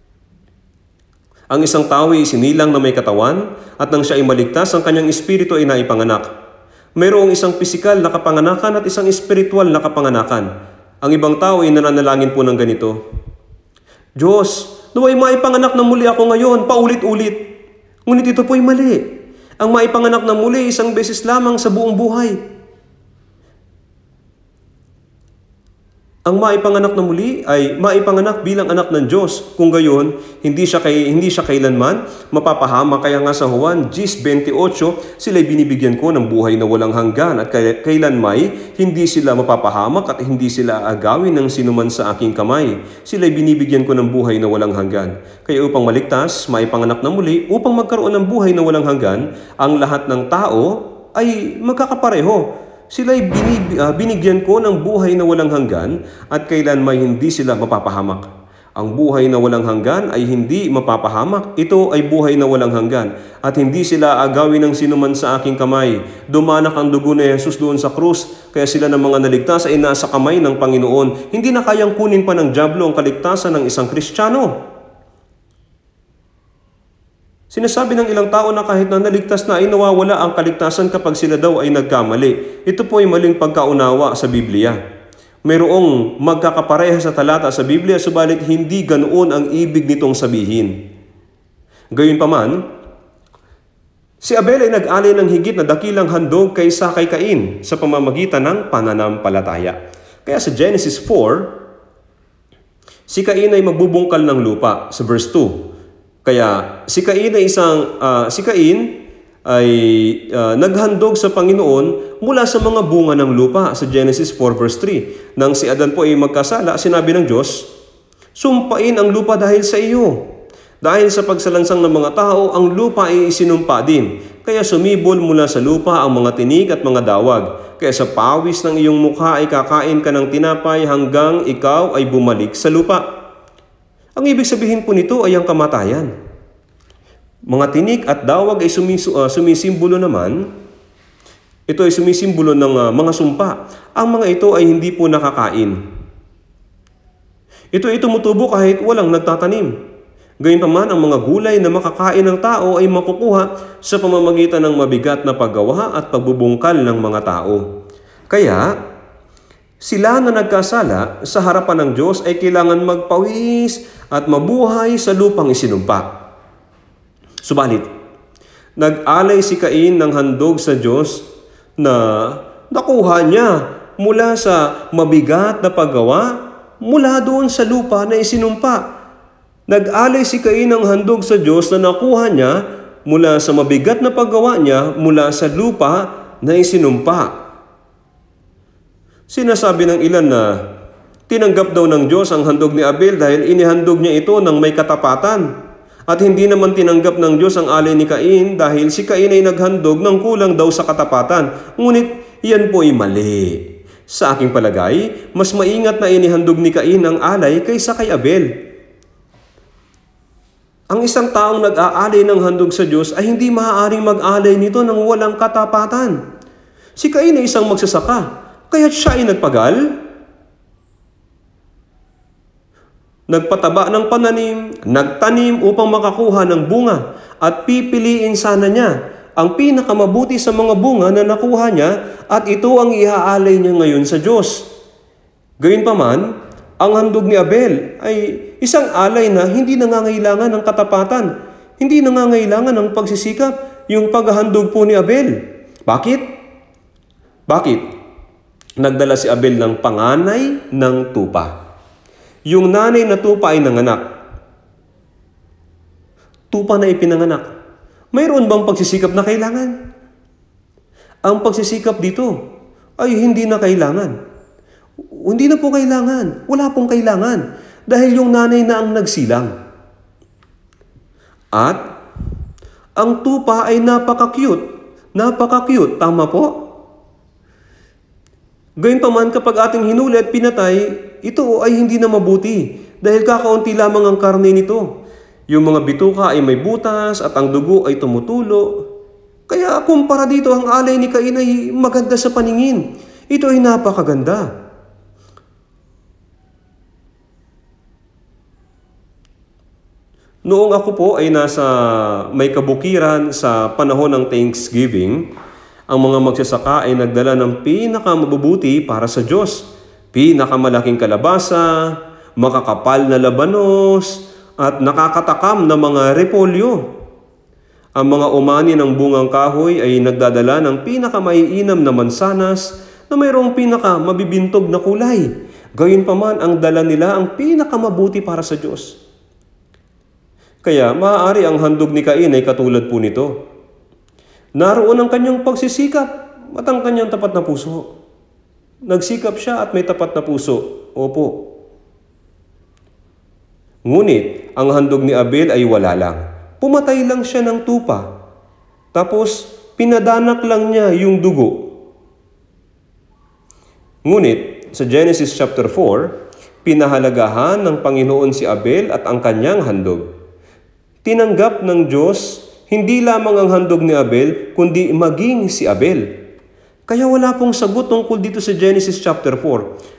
Ang isang tao ay isinilang na may katawan at nang siya ay maligtas, ang kanyang espiritu ay naipanganak. Mayroong isang pisikal na kapanganakan at isang espiritual na kapanganakan. Ang ibang tao ay nananalangin po ng ganito: Diyos, naway maipanganak na muli ako ngayon, paulit-ulit. Ngunit ito po'y mali. Ang maipanganak na muli isang beses lamang sa buong buhay. Ang maipanganak na muli ay maipanganak bilang anak ng Diyos. Kung gayon, hindi siya kailanman mapapahama. Kaya nga sa Juan 10:28, sila'y binibigyan ko ng buhay na walang hanggan at kailanmay hindi sila mapapahamak at hindi sila agawin ng sinuman sa aking kamay. Sila'y binibigyan ko ng buhay na walang hanggan. Kaya upang maligtas, maipanganak na muli, upang magkaroon ng buhay na walang hanggan, ang lahat ng tao ay magkakapareho. Sila'y binigyan ko ng buhay na walang hanggan at kailanman hindi sila mapapahamak. Ang buhay na walang hanggan ay hindi mapapahamak. Ito ay buhay na walang hanggan at hindi sila agawin ng sinuman sa aking kamay. Dumanak ang dugo ni Jesus doon sa krus, kaya sila ng mga naligtas ay nasa kamay ng Panginoon. Hindi na kayang kunin pa ng dyablo ang kaligtasan ng isang Kristiyano. Sinasabi ng ilang tao na kahit na naligtas na ay nawawala ang kaligtasan kapag sila daw ay nagkamali. Ito po ay maling pagkaunawa sa Biblia. Mayroong magkakapareha sa talata sa Biblia, subalit hindi ganoon ang ibig nitong sabihin. Gayunpaman, si Abel ay nag-alay ng higit na dakilang handog kaysa kay Cain sa pamamagitan ng pananampalataya. Kaya sa Genesis 4, si Cain ay magbubungkal ng lupa sa verse 2. Kaya si Cain ay naghandog sa Panginoon mula sa mga bunga ng lupa sa Genesis 4 verse 3. Nang si Adan po ay magkasala, sinabi ng Diyos, sumpain ang lupa dahil sa iyo. Dahil sa pagsalansang ng mga tao, ang lupa ay isinumpa din. Kaya sumibol mula sa lupa ang mga tinik at mga dawag. Kaya sa pawis ng iyong mukha ay kakain ka ng tinapay hanggang ikaw ay bumalik sa lupa. Ang ibig sabihin po nito ay ang kamatayan. Mga tinik at dawag ay sumisimbolo naman. Ito ay sumisimbolo ng mga sumpa. Ang mga ito ay hindi po nakakain. Ito ay tumutubo kahit walang nagtatanim. Gayunpaman, ang mga gulay na makakain ng tao ay makukuha sa pamamagitan ng mabigat na paggawa at pagbubungkal ng mga tao. Kaya, sila na nagkasala sa harapan ng Diyos ay kailangan magpawis at mabuhay sa lupang isinumpa. Subalit, nag-alay si Cain ng handog sa Diyos na nakuha niya mula sa mabigat na paggawa mula doon sa lupa na isinumpa. Nag-alay si Cain ng handog sa Diyos na nakuha niya mula sa mabigat na paggawa niya mula sa lupa na isinumpa. Sinasabi ng ilan na tinanggap daw ng Diyos ang handog ni Abel dahil inihandog niya ito ng may katapatan. At hindi naman tinanggap ng Diyos ang alay ni Cain dahil si Cain ay naghandog ng kulang daw sa katapatan. Ngunit iyan po ay mali. Sa aking palagay, mas maingat na inihandog ni Cain ang alay kaysa kay Abel. Ang isang taong nag-aalay ng handog sa Diyos ay hindi maaaring mag-alay nito ng walang katapatan. Si Cain ay isang magsasaka. Kaya't siya ay nagpagal, nagpataba ng pananim, nagtanim upang makakuha ng bunga at pipiliin sana niya ang pinakamabuti sa mga bunga na nakuha niya at ito ang iaalay niya ngayon sa Diyos. Gayunpaman, ang handog ni Abel ay isang alay na hindi nangangailangan ng katapatan, hindi nangangailangan ng pagsisikap yung paghahandog po ni Abel. Bakit? Nagdala si Abel ng panganay ng tupa. Yung nanay na tupa ay nanganak. Tupa na ipinanganak. Mayroon bang pagsisikap na kailangan? Ang pagsisikap dito ay hindi na kailangan. Hindi na po kailangan. Wala pong kailangan. Dahil yung nanay na ang nagsilang. At ang tupa ay napaka-cute. Napaka-cute. Tama po? Gayunpaman kapag ating hinuli at pinatay, ito ay hindi na mabuti. Dahil kakaunti lamang ang karne nito. Yung mga bituka ay may butas at ang dugo ay tumutulo. Kaya kumpara dito ang alay ni Cain ay maganda sa paningin. Ito ay napakaganda. Noong ako po ay nasa may kabukiran sa panahon ng Thanksgiving, ang mga magsasaka ay nagdala ng pinakamabubuti para sa Diyos. Pinakamalaking kalabasa, makakapal na labanos, at nakakatakam na mga repolyo. Ang mga umani ng bungang kahoy ay nagdadala ng pinakamaiinam na mansanas na mayroong pinakamabibintog na kulay. Gayunpaman ang dala nila ang pinakamabuti para sa Diyos. Kaya maaari ang handog ni Cain ay katulad po nito. Naroon ang kanyang pagsisikap at ang kanyang tapat na puso. Nagsikap siya at may tapat na puso. Opo. Ngunit, ang handog ni Abel ay wala lang. Pumatay lang siya ng tupa. Tapos, pinadanak lang niya yung dugo. Ngunit, sa Genesis chapter 4, pinahalagahan ng Panginoon si Abel at ang kanyang handog. Tinanggap ng Diyos, hindi lamang ang handog ni Abel, kundi maging si Abel. Kaya wala pong sagot tungkol dito sa Genesis chapter 4.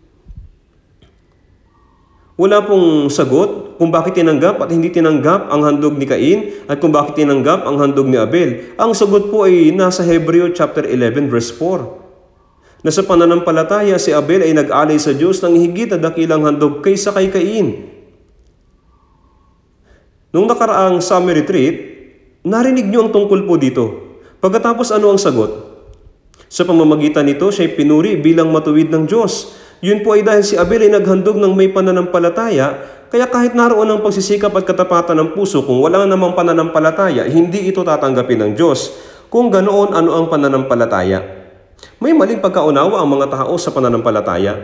Wala pong sagot kung bakit tinanggap at hindi tinanggap ang handog ni Cain at kung bakit tinanggap ang handog ni Abel. Ang sagot po ay nasa Hebreo chapter 11 verse 4. Na sa pananampalataya si Abel ay nag-alay sa Diyos ng higit na dakilang handog kaysa kay Cain. Nung nakaraang summer retreat, narinig niyo ang tungkol po dito. Pagkatapos ano ang sagot? Sa pamamagitan nito, siya'y pinuri bilang matuwid ng Diyos. Yun po ay dahil si Abel ay naghandog ng may pananampalataya, kaya kahit naroon ang pagsisikap at katapatan ng puso, kung wala namang pananampalataya, hindi ito tatanggapin ng Diyos. Kung ganoon, ano ang pananampalataya? May maling pagkaunawa ang mga tao sa pananampalataya.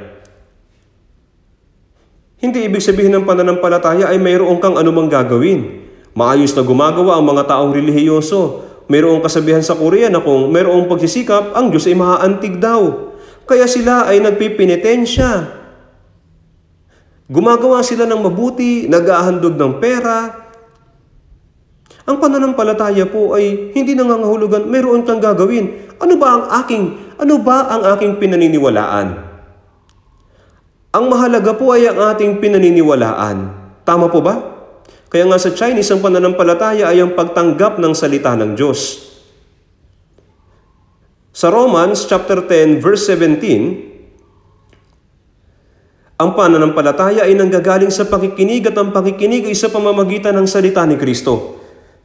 Hindi ibig sabihin ng pananampalataya ay mayroon kang anumang gagawin. Maayos na gumagawa ang mga taong relihiyoso. Mayroong kasabihan sa Korea na kung mayroong pagsisikap, ang Diyos ay maaantig daw. Kaya sila ay nagpipinitensya. Gumagawa sila ng mabuti, nag-ahandog ng pera. Ang pananampalataya po ay hindi nangangahulugan, mayroon kang gagawin. Ano ba ang aking pinaniniwalaan? Ang mahalaga po ay ang ating pinaniniwalaan. Tama po ba? Kaya nga sa Chinese, ang pananampalataya ay ang pagtanggap ng salita ng Diyos. Sa Romans chapter 10 verse 17, ang pananampalataya ay nanggagaling sa pakikinig at ang pakikinig ay sa pamamagitan ng salita ni Kristo.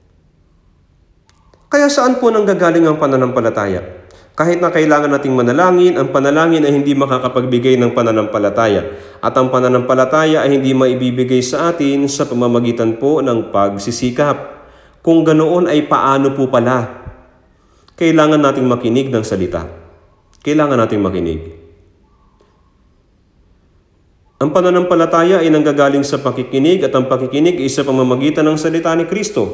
Kaya saan po nanggagaling ang pananampalataya? Kahit na kailangan nating manalangin, ang panalangin ay hindi makakapagbigay ng pananampalataya. At ang pananampalataya ay hindi maibibigay sa atin sa pamamagitan po ng pagsisikap. Kung ganoon ay paano po pala? Kailangan nating makinig ng salita. Kailangan nating makinig. Ang pananampalataya ay nanggagaling sa pakikinig at ang pakikinig ay sa pamamagitan ng salita ni Kristo.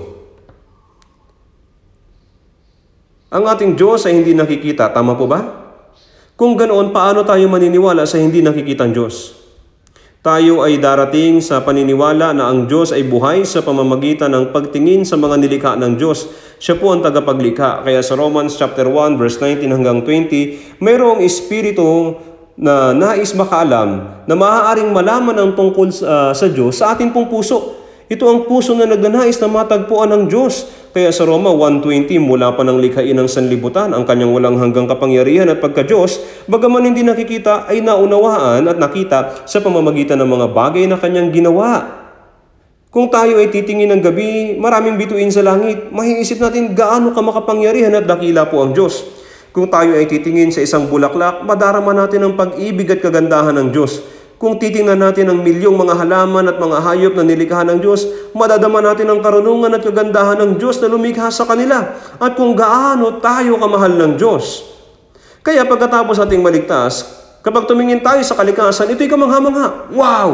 Ang ating Diyos ay hindi nakikita. Tama po ba? Kung ganoon, paano tayo maniniwala sa hindi nakikitang Diyos? Tayo ay darating sa paniniwala na ang Diyos ay buhay sa pamamagitan ng pagtingin sa mga nilikha ng Diyos. Siya po ang tagapaglikha. Kaya sa Romans chapter 1 verse 19 hanggang 20, mayroong espiritu na nais makaalam na maaaring malaman ang tungkol sa Diyos sa ating pong puso. Ito ang puso na nagnanais na matagpuan ng Diyos. Kaya sa Roma 1:20, mula pa ng likhain ng sanlibutan, ang kanyang walang hanggang kapangyarihan at pagka-Diyos, bagaman hindi nakikita, ay naunawaan at nakita sa pamamagitan ng mga bagay na kanyang ginawa. Kung tayo ay titingin ng gabi, maraming bituin sa langit, maiisip natin gaano ka makapangyarihan at dakila po ang Diyos. Kung tayo ay titingin sa isang bulaklak, madarama natin ang pag-ibig at kagandahan ng Diyos. Kung titingnan natin ang milyong mga halaman at mga hayop na nilikha ng Diyos, madadama natin ang karunungan at kagandahan ng Diyos na lumikha sa kanila at kung gaano tayo kamahal ng Diyos. Kaya pagkatapos ating maligtas, kapag tumingin tayo sa kalikasan, ito'y kamangha-mangha. Wow!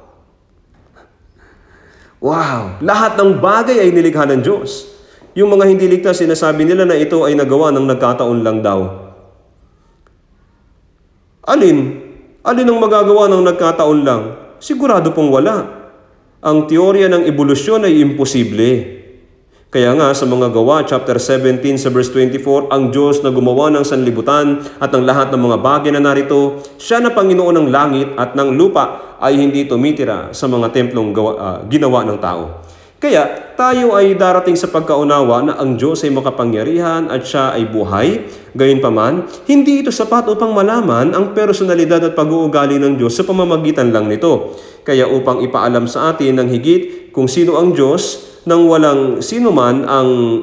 Wow! Lahat ng bagay ay nilikha ng Diyos. Yung mga hindi ligtas, sinasabi nila na ito ay nagawa ng nagkataon lang daw. Alin ang magagawa ng nagkataon lang? Sigurado pong wala. Ang teorya ng evolusyon ay imposible. Kaya nga sa mga Gawa, chapter 17 sa verse 24, ang Diyos na gumawa ng sanlibutan at ng lahat ng mga bagay na narito, siya na Panginoon ng langit at ng lupa ay hindi tumitira sa mga templong ginawa ng tao. Kaya tayo ay darating sa pagkaunawa na ang Diyos ay makapangyarihan at siya ay buhay. Gayunpaman, hindi ito sapat upang malaman ang personalidad at pag-uugali ng Diyos sa pamamagitan lang nito. Kaya upang ipaalam sa atin ng higit kung sino ang Diyos, nang walang sino man ang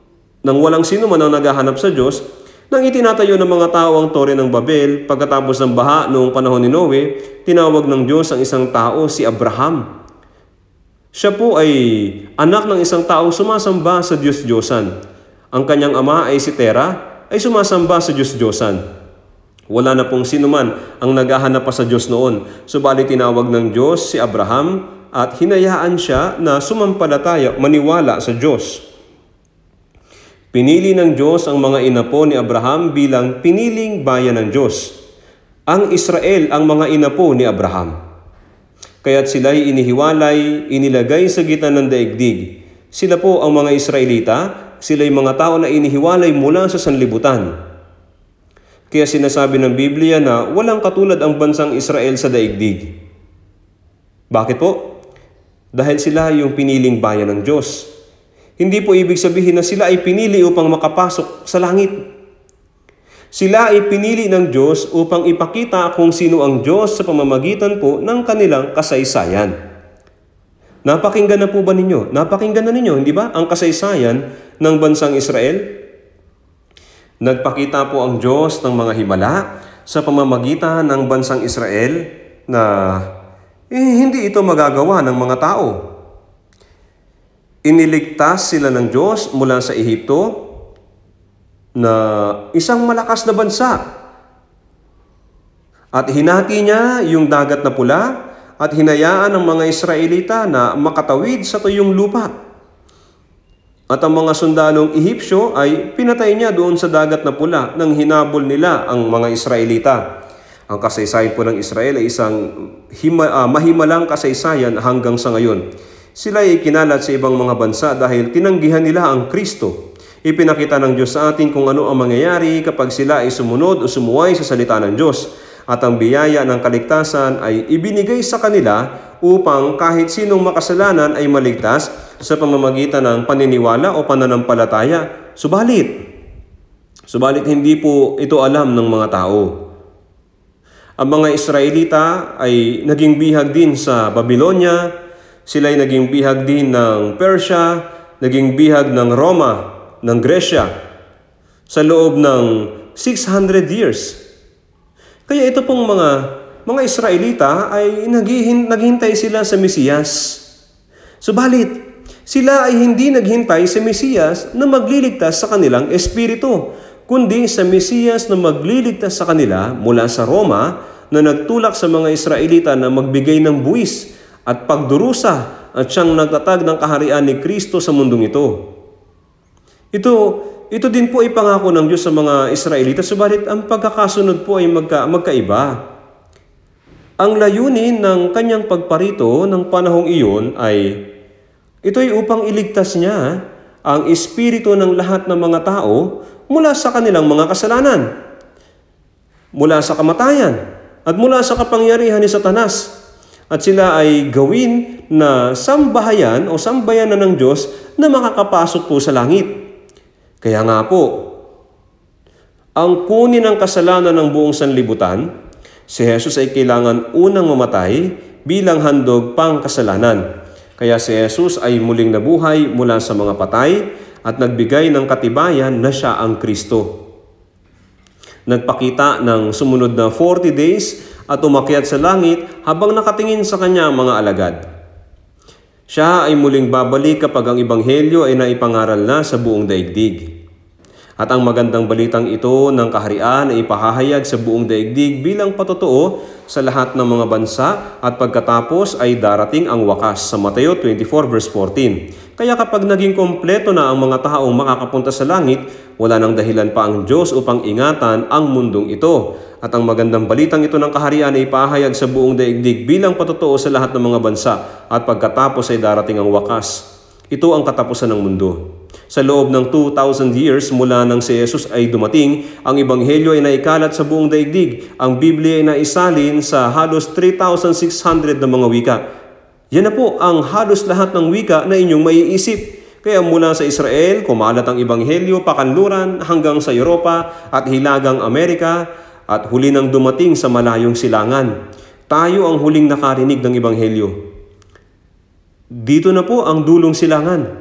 naghahanap sa Diyos, nang itinatayo ng mga tao ang Tore ng Babel, pagkatapos ng baha noong panahon ni Noe, tinawag ng Diyos ang isang tao, si Abraham. Siya po ay anak ng isang taong sumasamba sa Diyos-Diyosan. Ang kanyang ama ay si Tera, ay sumasamba sa Diyos-Diyosan. Wala na pong sino man ang naghahanap pa sa Diyos noon. Subalit tinawag ng Diyos si Abraham at hinayaan siya na sumampalataya, maniwala sa Diyos. Pinili ng Diyos ang mga inapo ni Abraham bilang piniling bayan ng Diyos. Ang Israel ang mga inapo ni Abraham. Kaya't sila'y inihiwalay, inilagay sa gitna ng daigdig. Sila po ang mga Israelita, sila'y mga tao na inihiwalay mula sa sanlibutan. Kaya sinasabi ng Biblia na walang katulad ang bansang Israel sa daigdig. Bakit po? Dahil sila yung piniling bayan ng Diyos. Hindi po ibig sabihin na sila ay pinili upang makapasok sa langit. Sila ay pinili ng Diyos upang ipakita kung sino ang Diyos sa pamamagitan po ng kanilang kasaysayan. Napakinggan na po ba ninyo? Napakinggan na ninyo, hindi ba? Ang kasaysayan ng bansang Israel. Nagpakita po ang Diyos ng mga himala sa pamamagitan ng bansang Israel na hindi ito magagawa ng mga tao. Iniligtas sila ng Diyos mula sa Ehipto, na isang malakas na bansa. At hinati niya yung dagat na pula at hinayaan ang mga Israelita na makatawid sa tuyong lupa. At ang mga sundalong Ehipsyo ay pinatay niya doon sa dagat na pula nang hinabol nila ang mga Israelita. Ang kasaysayan po ng Israel ay isang mahimalang kasaysayan hanggang sa ngayon. Sila ay kinalat sa ibang mga bansa dahil tinanggihan nila ang Kristo. Ipinakita ng Diyos sa atin kung ano ang mangyayari kapag sila ay sumunod o sumuway sa salita ng Diyos. At ang biyaya ng kaligtasan ay ibinigay sa kanila upang kahit sinong makasalanan ay maligtas sa pamamagitan ng paniniwala o pananampalataya. Subalit hindi po ito alam ng mga tao. Ang mga Israelita ay naging bihag din sa Babylonia, sila ay naging bihag din ng Persia, naging bihag ng Roma, ng Gresya, sa loob ng 600 years. Kaya ito pong mga Israelita ay naghihintay sila sa Mesiyas. Subalit, sila ay hindi naghintay sa Mesiyas na magliligtas sa kanilang espiritu, kundi sa Mesiyas na magliligtas sa kanila mula sa Roma na nagtulak sa mga Israelita na magbigay ng buwis at pagdurusa at siyang nagtatag ng kaharian ni Kristo sa mundong ito. Ito din po ay pangako ng Diyos sa mga Israelita, subalit ang pagkakasunod po ay magkaiba. Ang layunin ng kanyang pagparito ng panahong iyon ay ito'y upang iligtas niya ang espiritu ng lahat ng mga tao mula sa kanilang mga kasalanan, mula sa kamatayan, at mula sa kapangyarihan ni Satanas. At sila ay gawin na sambahayan o sambayanan ng Diyos na makakapasok po sa langit. Kaya nga po, ang kunin ng kasalanan ng buong sanlibutan, si Jesus ay kailangan unang mamatay bilang handog pang kasalanan. Kaya si Jesus ay muling nabuhay mula sa mga patay at nagbigay ng katibayan na siya ang Kristo. Nagpakita ng sumunod na 40 days at umakyat sa langit habang nakatingin sa kanya ang mga alagad. Siya ay muling babalik kapag ang ebanghelyo ay naipangaral na sa buong daigdig. At ang magandang balitang ito ng kaharian ay ipahahayag sa buong daigdig bilang patotoo sa lahat ng mga bansa at pagkatapos ay darating ang wakas sa Mateo 24 verse 14. Kaya kapag naging kompleto na ang mga taong makakapunta sa langit, wala nang dahilan pa ang Diyos upang ingatan ang mundong ito. At ang magandang balitang ito ng kaharian ay ipahayag sa buong daigdig bilang patotoo sa lahat ng mga bansa at pagkatapos ay darating ang wakas. Ito ang katapusan ng mundo. Sa loob ng 2,000 years mula nang si Jesus ay dumating, ang ebanghelyo ay naikalat sa buong daigdig. Ang Biblia ay naisalin sa halos 3,600 na mga wika. Yan na po ang halos lahat ng wika na inyong maiisip. Kaya mula sa Israel, kumalat ang ebanghelyo pakanluran hanggang sa Europa at hilagang Amerika at huli nang dumating sa malayong silangan. Tayo ang huling nakarinig ng ebanghelyo. Dito na po ang dulong silangan.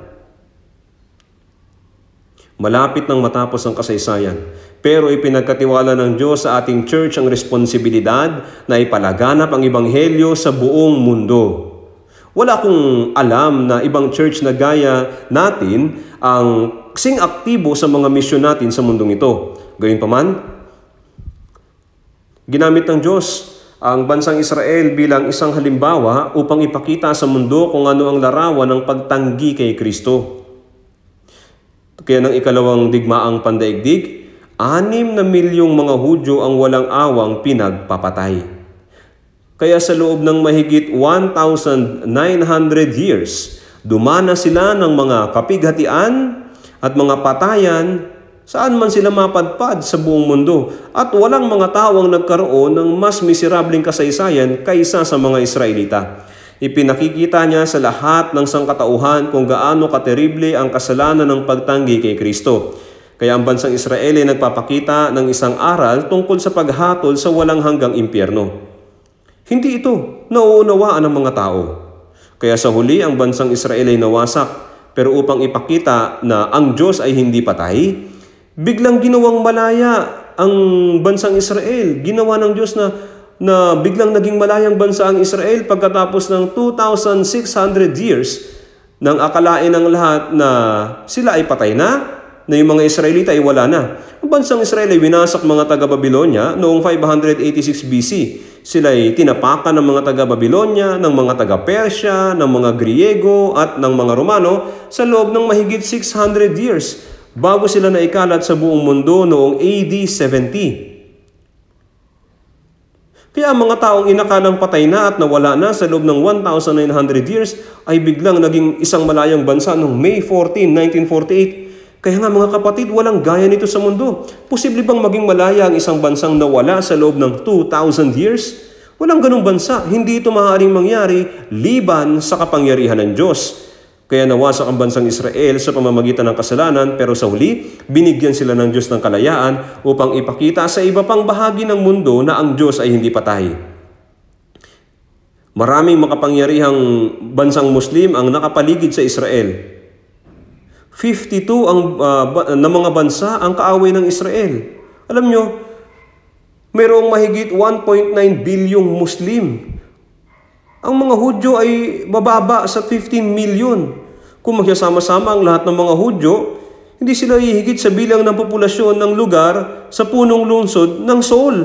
Malapit nang matapos ang kasaysayan, pero ipinagkatiwala ng Diyos sa ating church ang responsibilidad na ipalaganap ang ebanghelyo sa buong mundo. Wala akong alam na ibang church na gaya natin ang kasing aktibo sa mga misyon natin sa mundong ito. Gayunpaman, ginamit ng Diyos ang bansang Israel bilang isang halimbawa upang ipakita sa mundo kung ano ang larawan ng pagtanggi kay Kristo. Kaya ng ikalawang digmaang pandaigdig, 6 na milyong mga Hudyo ang walang awang pinagpapatay. Kaya sa loob ng mahigit 1,900 years, dumana sila ng mga kapighatian at mga patayan saan man sila mapadpad sa buong mundo. At walang mga tao ang nagkaroon ng mas miserableng kasaysayan kaysa sa mga Israelita. Ipinakikita niya sa lahat ng sangkatauhan kung gaano katerible ang kasalanan ng pagtanggi kay Kristo. Kaya ang bansang Israel ay nagpapakita ng isang aral tungkol sa paghatol sa walang hanggang impyerno. Hindi ito nauunawaan ng mga tao. Kaya sa huli ang bansang Israel ay nawasak. Pero upang ipakita na ang Diyos ay hindi patay, biglang ginawang malaya ang bansang Israel. Ginawa ng Diyos na biglang naging malayang bansa ang Israel pagkatapos ng 2,600 years nang akalain ng lahat na sila ay patay na yung mga Israelita ay wala na. Ang bansang Israel ay winasak mga taga-Babylonia noong 586 BC. Sila ay tinapakan ng mga taga-Babylonia, ng mga taga-Persya, ng mga Griego at ng mga Romano sa loob ng mahigit 600 years bago sila naikalat sa buong mundo noong AD 70. Kaya ang mga taong inakalang patay na at nawala na sa loob ng 1,900 years ay biglang naging isang malayang bansa noong May 14, 1948. Kaya nga mga kapatid, walang gaya nito sa mundo. Posible bang maging malaya ang isang bansang nawala sa loob ng 2,000 years? Walang ganung bansa. Hindi ito maaaring mangyari liban sa kapangyarihan ng Diyos. Kaya nawasak ang bansang Israel sa pamamagitan ng kasalanan, pero sa huli, binigyan sila ng Diyos ng kalayaan upang ipakita sa iba pang bahagi ng mundo na ang Diyos ay hindi patay. Maraming makapangyarihang bansang Muslim ang nakapaligid sa Israel. 52 na mga bansa ang kaaway ng Israel. Alam nyo, mayroong mahigit 1.9 bilyong Muslim. Ang mga Hudyo ay mababa sa 15 million. Kung magsasama-sama ang lahat ng mga Hudyo, hindi sila hihigit sa bilang ng populasyon ng lugar sa punong lungsod ng Seoul.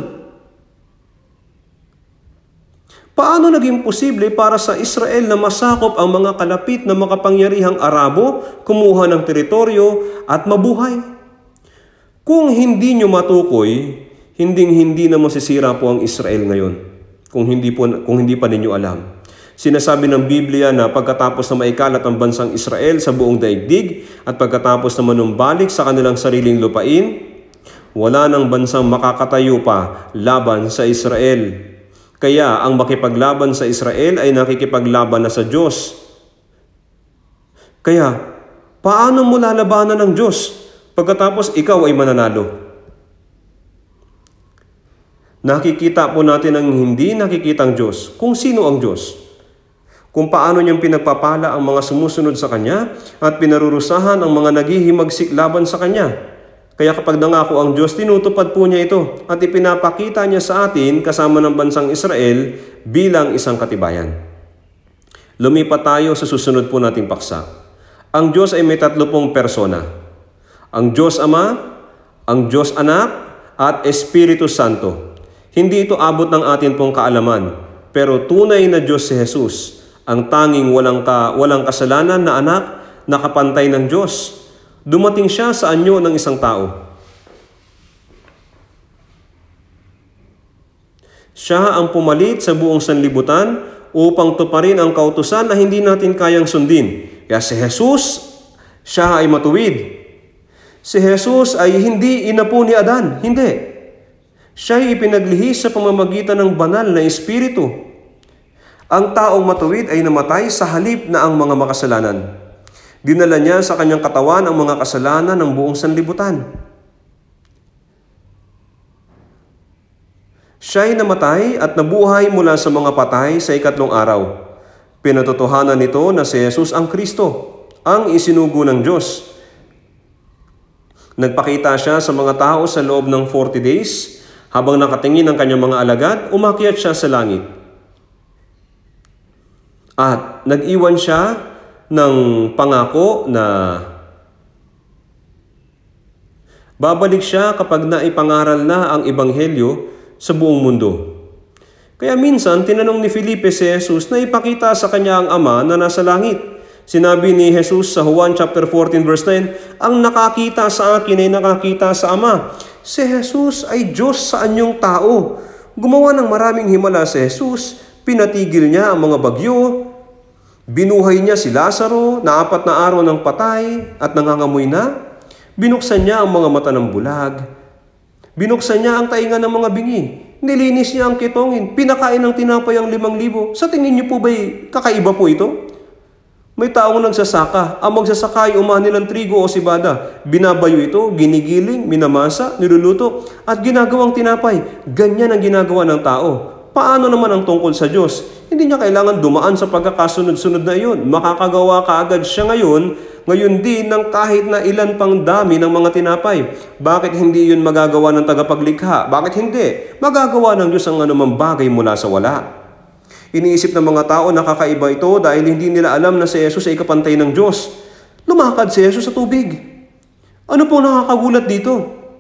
Paano naging posible para sa Israel na masakop ang mga kalapit na makapangyarihang Arabo, kumuha ng teritoryo at mabuhay? Kung hindi nyo matukoy, hinding-hindi na masisira po ang Israel ngayon. Kung hindi pa ninyo alam. Sinasabi ng Biblia na pagkatapos na maikalat ang bansang Israel sa buong daigdig at pagkatapos na manumbalik sa kanilang sariling lupain, wala nang bansang makakatayo pa laban sa Israel. Kaya ang makipaglaban sa Israel ay nakikipaglaban na sa Diyos. Kaya, paano mo lalabanan ng Diyos pagkatapos ikaw ay mananalo? Nakikita po natin ang hindi nakikitang Diyos. Kung sino ang Diyos? Kung paano niyang pinagpapala ang mga sumusunod sa Kanya at pinarurusahan ang mga naghihimagsik laban sa Kanya. Kaya kapag nangako ang Diyos, tinutupad po niya ito at ipinapakita niya sa atin kasama ng bansang Israel bilang isang katibayan. Lumipat tayo sa susunod po nating paksa. Ang Diyos ay may 3 persona. Ang Diyos Ama, ang Diyos Anak, at Espiritu Santo. Hindi ito abot ng atin pong kaalaman, pero tunay na Diyos si Jesus, ang tanging walang kasalanan na anak na kapantay ng Diyos. Dumating siya sa anyo ng isang tao. Siya ang pumalit sa buong sanlibutan upang tuparin ang kautusan na hindi natin kayang sundin. Kaya si Jesus, siya ay matuwid. Si Jesus ay hindi inapo ni Adan. Hindi. Siya ay ipinaglihis sa pamamagitan ng banal na Espiritu. Ang taong matuwid ay namatay sa halip na ang mga makasalanan. Dinala niya sa kanyang katawan ang mga kasalanan ng buong sanlibutan. Siya'y namatay at nabuhay mula sa mga patay sa 3 araw. Pinatotohanan nito na si Jesus ang Kristo, ang isinugo ng Diyos. Nagpakita siya sa mga tao sa loob ng 40 days. Habang nakatingin ang kanyang mga alagad, umakyat siya sa langit. At nag-iwan siya ng pangako na babalik siya kapag naipangaral na ang ebanghelyo sa buong mundo. Kaya minsan, tinanong ni Felipe si Jesus na ipakita sa kanya ang Ama na nasa langit. Sinabi ni Jesus sa Juan chapter 14 verse 9, ang nakakita sa akin ay nakakita sa Ama. Si Jesus ay Diyos sa anyong tao. Gumawa ng maraming himala si Jesus, pinatigil niya ang mga bagyo, binuhay niya si Lazaro na 4 na araw ng patay at nangangamoy na. Binuksan niya ang mga mata ng bulag. Binuksan niya ang tainga ng mga bingi. Nilinis niya ang kitongin. Pinakain ng tinapay ang 5,000. Sa tingin niyo po ba'y kakaiba po ito? May taong nagsasaka. Ang magsasaka ay umani ng trigo o sibada. Binabayo ito, ginigiling, minamasa, niluluto, at ginagawang tinapay. Ganyan ang ginagawa ng tao. Paano naman ang tungkol sa Diyos? Hindi niya kailangan dumaan sa pagkakasunod-sunod na iyon. Makakagawa kaagad siya ngayon din ng kahit na ilan pang dami ng mga tinapay. Bakit hindi yun magagawa ng tagapaglikha? Bakit hindi? Magagawa ng Diyos ang anumang bagay mula sa wala. Iniisip ng mga tao na kakaiba ito dahil hindi nila alam na si Jesus ay kapantay ng Diyos. Lumakad si Jesus sa tubig. Ano po nakakagulat dito?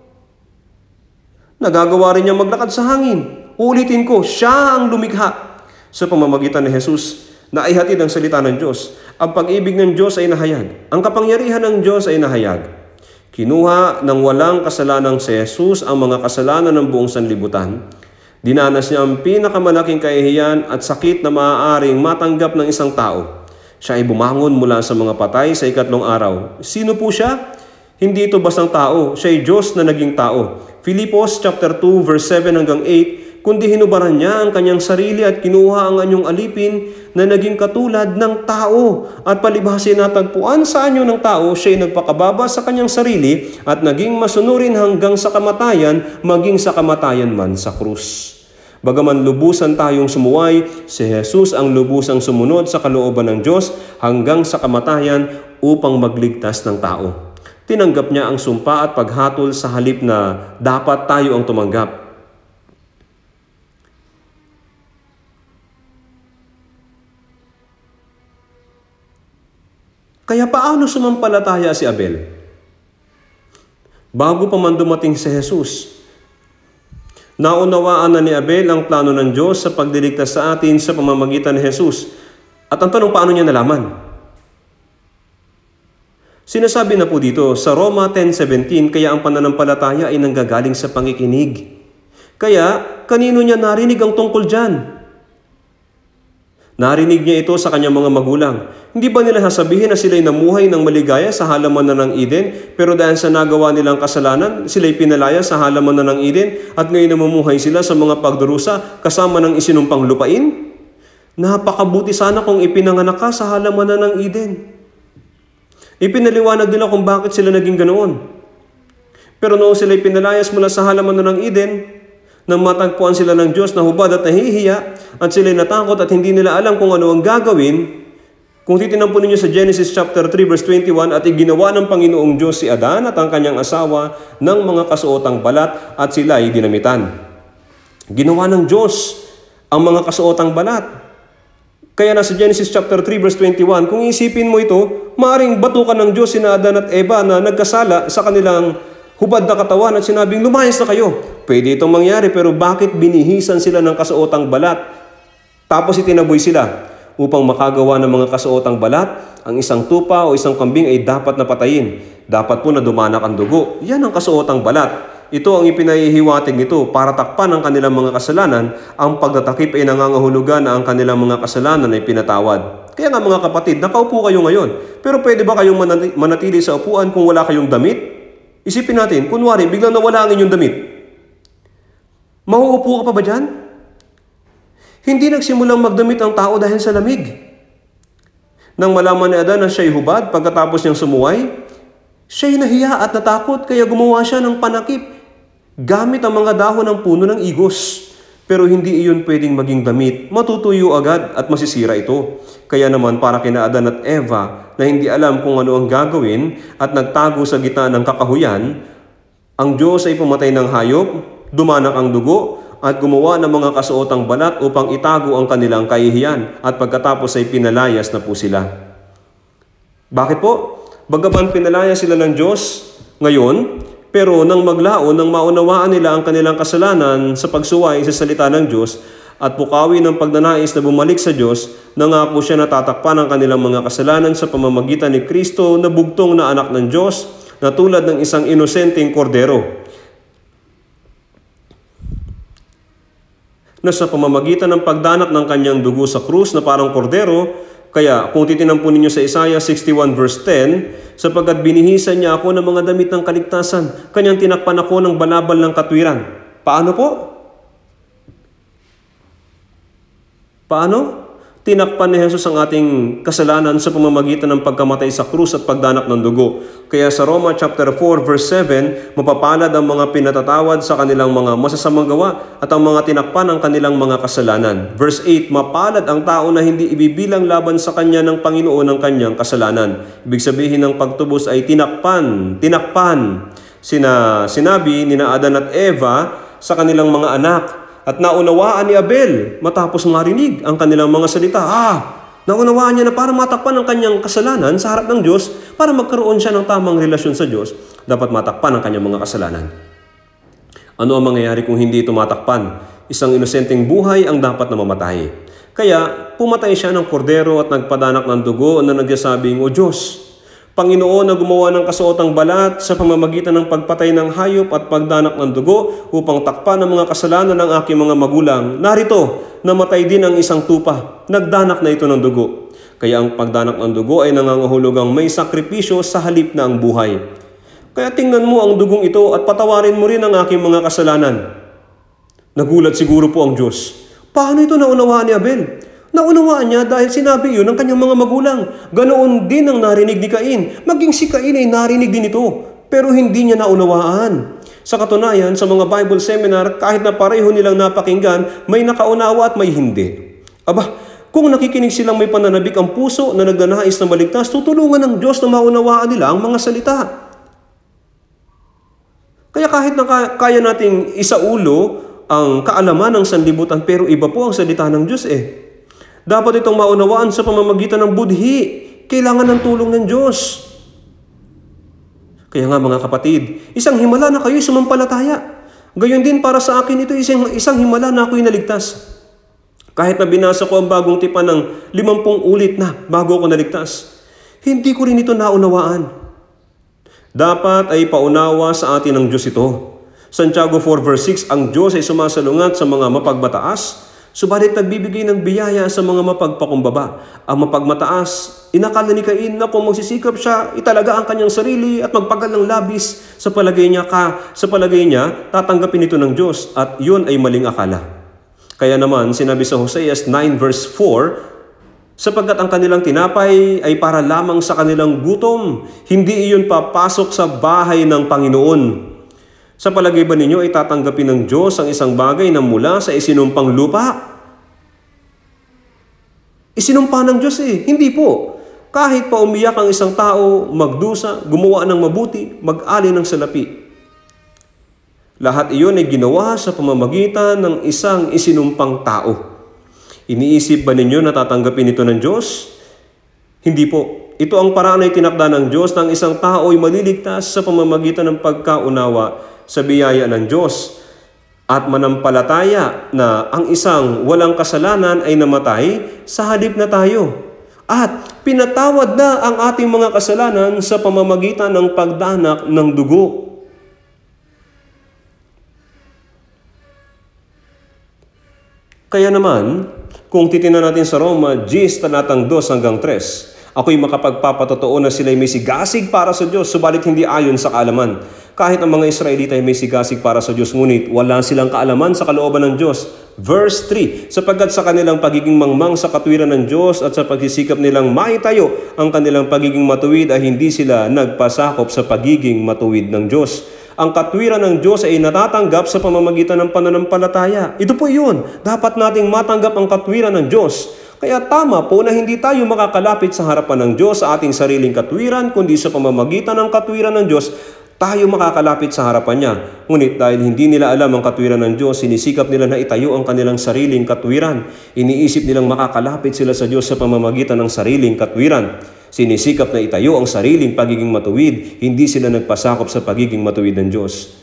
Nagagawa rin niya maglakad sa hangin. Ulitin ko, siya ang lumikha. Sa pamamagitan ni Jesus, na ihatid ang salita ng Diyos. Ang pag-ibig ng Diyos ay nahayag. Ang kapangyarihan ng Diyos ay nahayag. Kinuha ng walang kasalanang si Jesus ang mga kasalanan ng buong sanlibutan. Dinanas niya ang pinakamalaking kahihiyan at sakit na maaaring matanggap ng isang tao. Siya ay bumangon mula sa mga patay sa 3 araw. Sino po siya? Hindi ito bastang tao. Siya ay Diyos na naging tao. Filipos chapter 2 verse 7 hanggang 8, kundi hinubaran niya ang kanyang sarili at kinuha ang anyong alipin na naging katulad ng tao. At palibhasi natagpuan sa anyo ng tao, siya ay nagpakababa sa kanyang sarili at naging masunurin hanggang sa kamatayan, maging sa kamatayan man sa krus. Bagaman lubusan tayong sumuway, si Jesus ang lubusang sumunod sa kalooban ng Diyos hanggang sa kamatayan upang magligtas ng tao. Tinanggap niya ang sumpa at paghatol sa halip na dapat tayo ang tumanggap. Kaya paano sumampalataya si Abel? Bago pa man dumating si Jesus, naunawaan na ni Abel ang plano ng Diyos sa pagdiligtas sa atin sa pamamagitan ni Jesus. At ang tanong, paano niya nalaman? Sinasabi na po dito sa Roma 10:17, kaya ang pananampalataya ay nanggagaling sa pangikinig. Kaya, kanino niya narinig ang tungkol dyan? Narinig niya ito sa kanyang mga magulang. Hindi ba nila sasabihin na sila'y namuhay ng maligaya sa halaman na ng Eden, pero dahil sa nagawa nilang kasalanan, sila'y pinalaya sa halaman na ng Eden, at ngayon namumuhay sila sa mga pagdurusa kasama ng isinumpang lupain? Napakabuti sana kung ipinanganak ka sa halaman na ng Eden. Ipinaliwanag nila kung bakit sila naging ganoon. Pero noong sila'y pinalayas mula sa halaman na ng Eden, nang matagpuan sila ng Diyos na hubad at nahihiya, at sila'y natakot at hindi nila alam kung ano ang gagawin, Kung titinan po ninyo sa Genesis chapter 3 verse 21, at iginawa ng Panginoong Diyos si Adan at ang kanyang asawa ng mga kasuotang balat at sila ay dinamitan. Ginawa ng Diyos ang mga kasuotang balat. Kaya nasa Genesis chapter 3 verse 21, kung isipin mo ito, maaring batukan ng Diyos sina Adan at Eva na nagkasala sa kanilang hubad na katawan at sinabing, lumayas na kayo. Pwede itong mangyari, pero bakit binihisan sila ng kasuotang balat? Tapos itinaboy sila. Upang makagawa ng mga kasuotang balat, ang isang tupa o isang kambing ay dapat na patayin. Dapat po na dumanak ang dugo. Yan ang kasuotang balat. Ito ang ipinahihiwatig nito para takpan ang kanilang mga kasalanan. Ang pagtatakip ay nangangahulugan na ang kanilang mga kasalanan ay pinatawad. Kaya nga mga kapatid, nakaupo kayo ngayon. Pero pwede ba kayong manatili sa upuan kung wala kayong damit? Isipin natin, kunwari, biglang nawala ang inyong damit. Mauupo ka pa ba dyan? Hindi nagsimulang magdamit ang tao dahil sa lamig. Nang malaman ni Adan na siya'y hubad pagkatapos niyang sumuway, siya'y nahiya at natakot kaya gumawa siya ng panakip gamit ang mga dahon ng puno ng igos. Pero hindi iyon pwedeng maging damit. Matutuyo agad at masisira ito. Kaya naman para kina Adan at Eva na hindi alam kung ano ang gagawin at nagtago sa gitna ng kakahuyan, ang Diyos ay pumatay ng hayop, dumanak ang dugo, at gumawa ng mga kasuotang balat upang itago ang kanilang kahihiyan at pagkatapos ay pinalayas na po sila. Bakit po? Bagaman pinalayas sila ng Diyos ngayon, pero nang maglaon, nang maunawaan nila ang kanilang kasalanan sa pagsuway sa salita ng Diyos at pukawi ng pagnanais na bumalik sa Diyos, nangako siya na tatakpan ang kanilang mga kasalanan sa pamamagitan ni Kristo na bugtong na anak ng Diyos na tulad ng isang inosenteng kordero, na sa pamamagitan ng pagdanak ng kanyang dugo sa krus na parang kordero. Kaya kung titinan po ninyo sa Isaiah 61 verse 10, sapagkat binihisan niya ako ng mga damit ng kaligtasan, kanyang tinakpan ako ng balabal ng katwiran. Paano po? Paano? Tinakpan ni Jesus ang ating kasalanan sa pamamagitan ng pagkamatay sa krus at pagdanak ng dugo. Kaya sa Roma chapter 4 verse 7, mapapalad ang mga pinatatawad sa kanilang mga masasamang gawa at ang mga tinakpan ang kanilang mga kasalanan. Verse 8, mapalad ang tao na hindi ibibilang laban sa kanya ng Panginoon ang kanyang kasalanan. Ibig sabihin ng pagtubos ay tinakpan. Sinabi ni Adan at Eva sa kanilang mga anak. At naunawaan ni Abel matapos marinig ang kanilang mga salita. Naunawaan niya na para matakpan ang kanyang kasalanan sa harap ng Diyos, para magkaroon siya ng tamang relasyon sa Diyos, dapat matakpan ang kanyang mga kasalanan. Ano ang mangyayari kung hindi ito matakpan? Isang inosenteng buhay ang dapat na mamatay. Kaya pumatay siya ng kordero at nagpadanak ng dugo na nagsasabing, O Diyos, Panginoon na gumawa ng kasuotang balat sa pamamagitan ng pagpatay ng hayop at pagdanak ng dugo upang takpan ang mga kasalanan ng aking mga magulang. Narito, namatay din ang isang tupa. Nagdanak na ito ng dugo. Kaya ang pagdanak ng dugo ay nangangahulugang may sakripisyo sa halip na ang buhay. Kaya tingnan mo ang dugong ito at patawarin mo rin ang aking mga kasalanan. Nagulat siguro po ang Diyos. Paano ito naunawaan ni Abel? Naunawaan niya dahil sinabi yun ng kanyang mga magulang. Ganoon din ang narinig ni Cain. Maging si Cain ay narinig din ito, pero hindi niya naunawaan. Sa katunayan, sa mga Bible seminar, kahit na pareho nilang napakinggan, may nakaunawa at may hindi. Kung nakikinig silang may pananabik ang puso na nagnanais na maligtas, tutulungan ng Diyos na maunawaan nila ang mga salita. Kaya kahit na kaya nating isaulo ang kaalaman ng sanlibutan, pero iba po ang salita ng Diyos Dapat itong maunawaan sa pamamagitan ng budhi. Kailangan ng tulong ng Diyos. Kaya nga mga kapatid, isang himala na kayo'y sumampalataya. Gayon din para sa akin ito isang himala na ako'y naligtas. Kahit na binasa ko ang bagong tipan ng 50 ulit na bago ako naligtas, hindi ko rin ito naunawaan. Dapat ay paunawa sa atin ng Diyos ito. Santiago 4 verse 6, ang Diyos ay sumasalungat sa mga mapagbataas, subalit nagbibigay ng biyaya sa mga mapagpakumbaba. Ang mapagmataas, inakala ni Cain na kung magsisikap siya, italaga ang kanyang sarili at magpagal ng labis. Sa palagay niya, tatanggapin ito ng Diyos at yun ay maling akala. Kaya naman, sinabi sa Hoseas 9 verse 4, sapagkat ang kanilang tinapay ay para lamang sa kanilang gutom, hindi iyon papasok sa bahay ng Panginoon. Sa palagay ba ninyo ay tatanggapin ng Diyos ang isang bagay na mula sa isinumpang lupa? Isinumpa ng Diyos Hindi po. Kahit pa umiyak ang isang tao, magdusa, gumawa ng mabuti, mag-alay ng salapi. Lahat iyon ay ginawa sa pamamagitan ng isang isinumpang tao. Iniisip ba ninyo na tatanggapin ito ng Diyos? Hindi po. Ito ang paraan ay tinakda ng Diyos na ang isang tao ay maliligtas sa pamamagitan ng pagkaunawa sa biyaya ng Diyos at manampalataya na ang isang walang kasalanan ay namatay sa halip na tayo. At pinatawad na ang ating mga kasalanan sa pamamagitan ng pagdanak ng dugo. Kaya naman, kung titingnan natin sa Roma 10 talatang 2 hanggang 3, ako'y makapagpapatotoo na sila'y may sigasig para sa Diyos, subalit hindi ayon sa kaalaman. Kahit ang mga Israelita ay may sigasig para sa Diyos, ngunit wala silang kaalaman sa kalooban ng Diyos. Verse 3, sapagkat sa kanilang pagiging mangmang sa katwiran ng Diyos at sa pagsisikap nilang maitayo ang kanilang pagiging matuwid ay hindi sila nagpasakop sa pagiging matuwid ng Diyos. Ang katwiran ng Diyos ay natatanggap sa pamamagitan ng pananampalataya. Ito po yun. Dapat nating matanggap ang katwiran ng Diyos. Kaya tama po na hindi tayo makakalapit sa harapan ng Diyos sa ating sariling katwiran, kundi sa pamamagitan ng katwiran ng Diyos, tayo makakalapit sa harapan niya. Ngunit dahil hindi nila alam ang katwiran ng Diyos, sinisikap nila na itayo ang kanilang sariling katwiran. Iniisip nilang makakalapit sila sa Diyos sa pamamagitan ng sariling katwiran. Sinisikap na itayo ang sariling pagiging matuwid, hindi sila nagpasakop sa pagiging matuwid ng Diyos.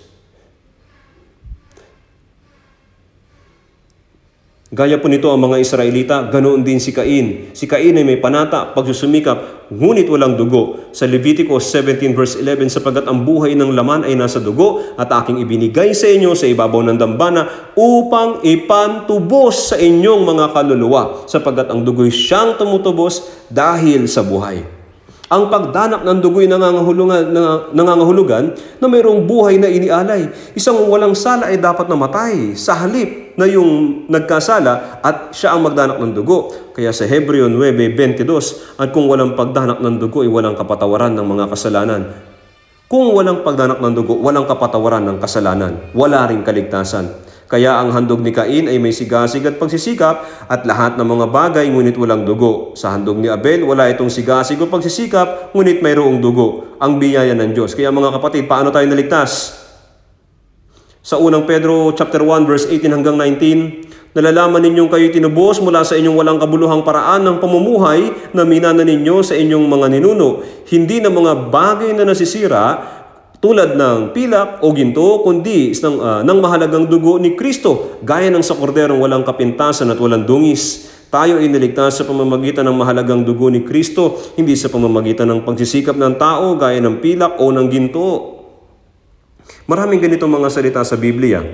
Gaya po nito ang mga Israelita, ganoon din si Cain. Si Cain ay may panata, pagsusumikap, ngunit walang dugo. Sa Leviticus 17 verse 11, sapagkat ang buhay ng laman ay nasa dugo at aking ibinigay sa inyo sa ibabaw ng dambana upang ipantubos sa inyong mga kaluluwa, sapagkat ang dugo'y siyang tumutubos dahil sa buhay. Ang pagdanak ng dugo'y nangangahulugan na mayroong buhay na inialay. Isang walang sala ay dapat namatay sa halip na yung nagkasala at siya ang magdanak ng dugo. Kaya sa Hebreo 9:22, at kung walang pagdanak ng dugo ay walang kapatawaran ng mga kasalanan. Kung walang pagdanak ng dugo, walang kapatawaran ng kasalanan. Wala ring kaligtasan. Kaya ang handog ni Cain ay may sigasig at pagsisikap at lahat ng mga bagay ngunit walang dugo. Sa handog ni Abel, wala itong sigasig o pagsisikap ngunit mayroong dugo. Ang biyaya ng Diyos. Kaya mga kapatid, paano tayo naligtas? Sa unang Pedro chapter 1 verse 18 hanggang 19, nalalaman ninyong kayo tinubos mula sa inyong walang kabuluhang paraan ng pamumuhay na minana ninyo sa inyong mga ninuno. Hindi na mga bagay na nasisira tulad ng pilak o ginto, kundi ng mahalagang dugo ni Kristo, gaya ng sa korderong walang kapintasan at walang dungis. Tayo ay niligtas sa pamamagitan ng mahalagang dugo ni Kristo, hindi sa pamamagitan ng pagsisikap ng tao, gaya ng pilak o ng ginto. Maraming ganitong mga salita sa Biblia.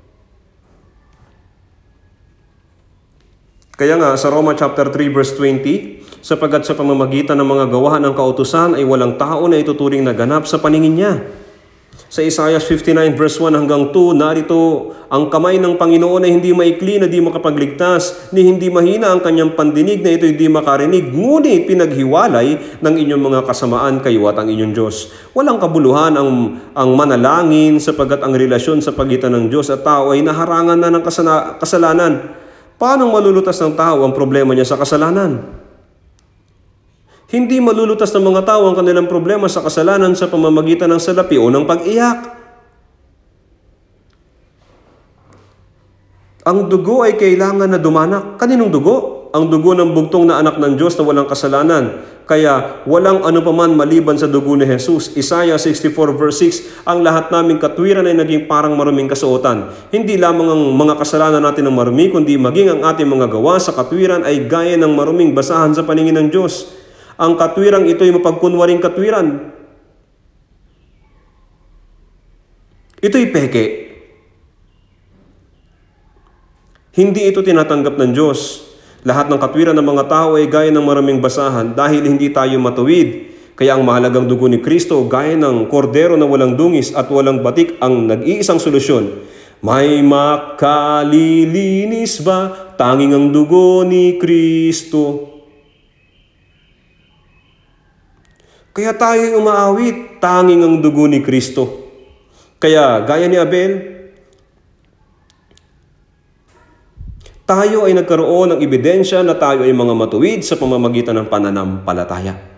Kaya nga, sa Roma chapter 3 verse 20, sapagkat sa pamamagitan ng mga gawahan ng kautusan ay walang tao na ituturing na ganap sa paningin niya. Sa Isaiah 59 verse 1 hanggang 2, narito, ang kamay ng Panginoon ay hindi maikli na di makapagligtas, ni hindi mahina ang kanyang pandinig na ito hindi makarinig, ngunit pinaghiwalay ng inyong mga kasamaan kayo at ang inyong Diyos. Walang kabuluhan ang manalangin sapagkat ang relasyon sa pagitan ng Diyos at tao ay naharangan na ng kasalanan. Paano malulutas ng tao ang problema niya sa kasalanan? Hindi malulutas ng mga tao ang kanilang problema sa kasalanan sa pamamagitan ng salapi o ng pag-iyak. Ang dugo ay kailangan na dumanak. Kaninong dugo? Ang dugo ng bugtong na anak ng Diyos na walang kasalanan. Kaya walang anupaman maliban sa dugo ni Jesus. Isaiah 64 verse 6, ang lahat naming katwiran ay naging parang maruming kasuotan. Hindi lamang ang mga kasalanan natin ang marumi, kundi maging ang ating mga gawa sa katwiran ay gaya ng maruming basahan sa paningin ng Diyos. Ang katwirang ito ay mapagkunwaring katwiran. Ito'y peke. Hindi ito tinatanggap ng Diyos. Lahat ng katwiran ng mga tao ay gaya ng maraming basahan dahil hindi tayo matuwid. Kaya ang mahalagang dugo ni Kristo, gaya ng kordero na walang dungis at walang batik, ang nag-iisang solusyon. May makalilinis ba tanging ang dugo ni Kristo? Kaya tayo umaawit, tanging ang dugo ni Kristo. Kaya gaya ni Abel, tayo ay nagkaroon ng ebidensya na tayo ay mga matuwid sa pamamagitan ng pananampalataya.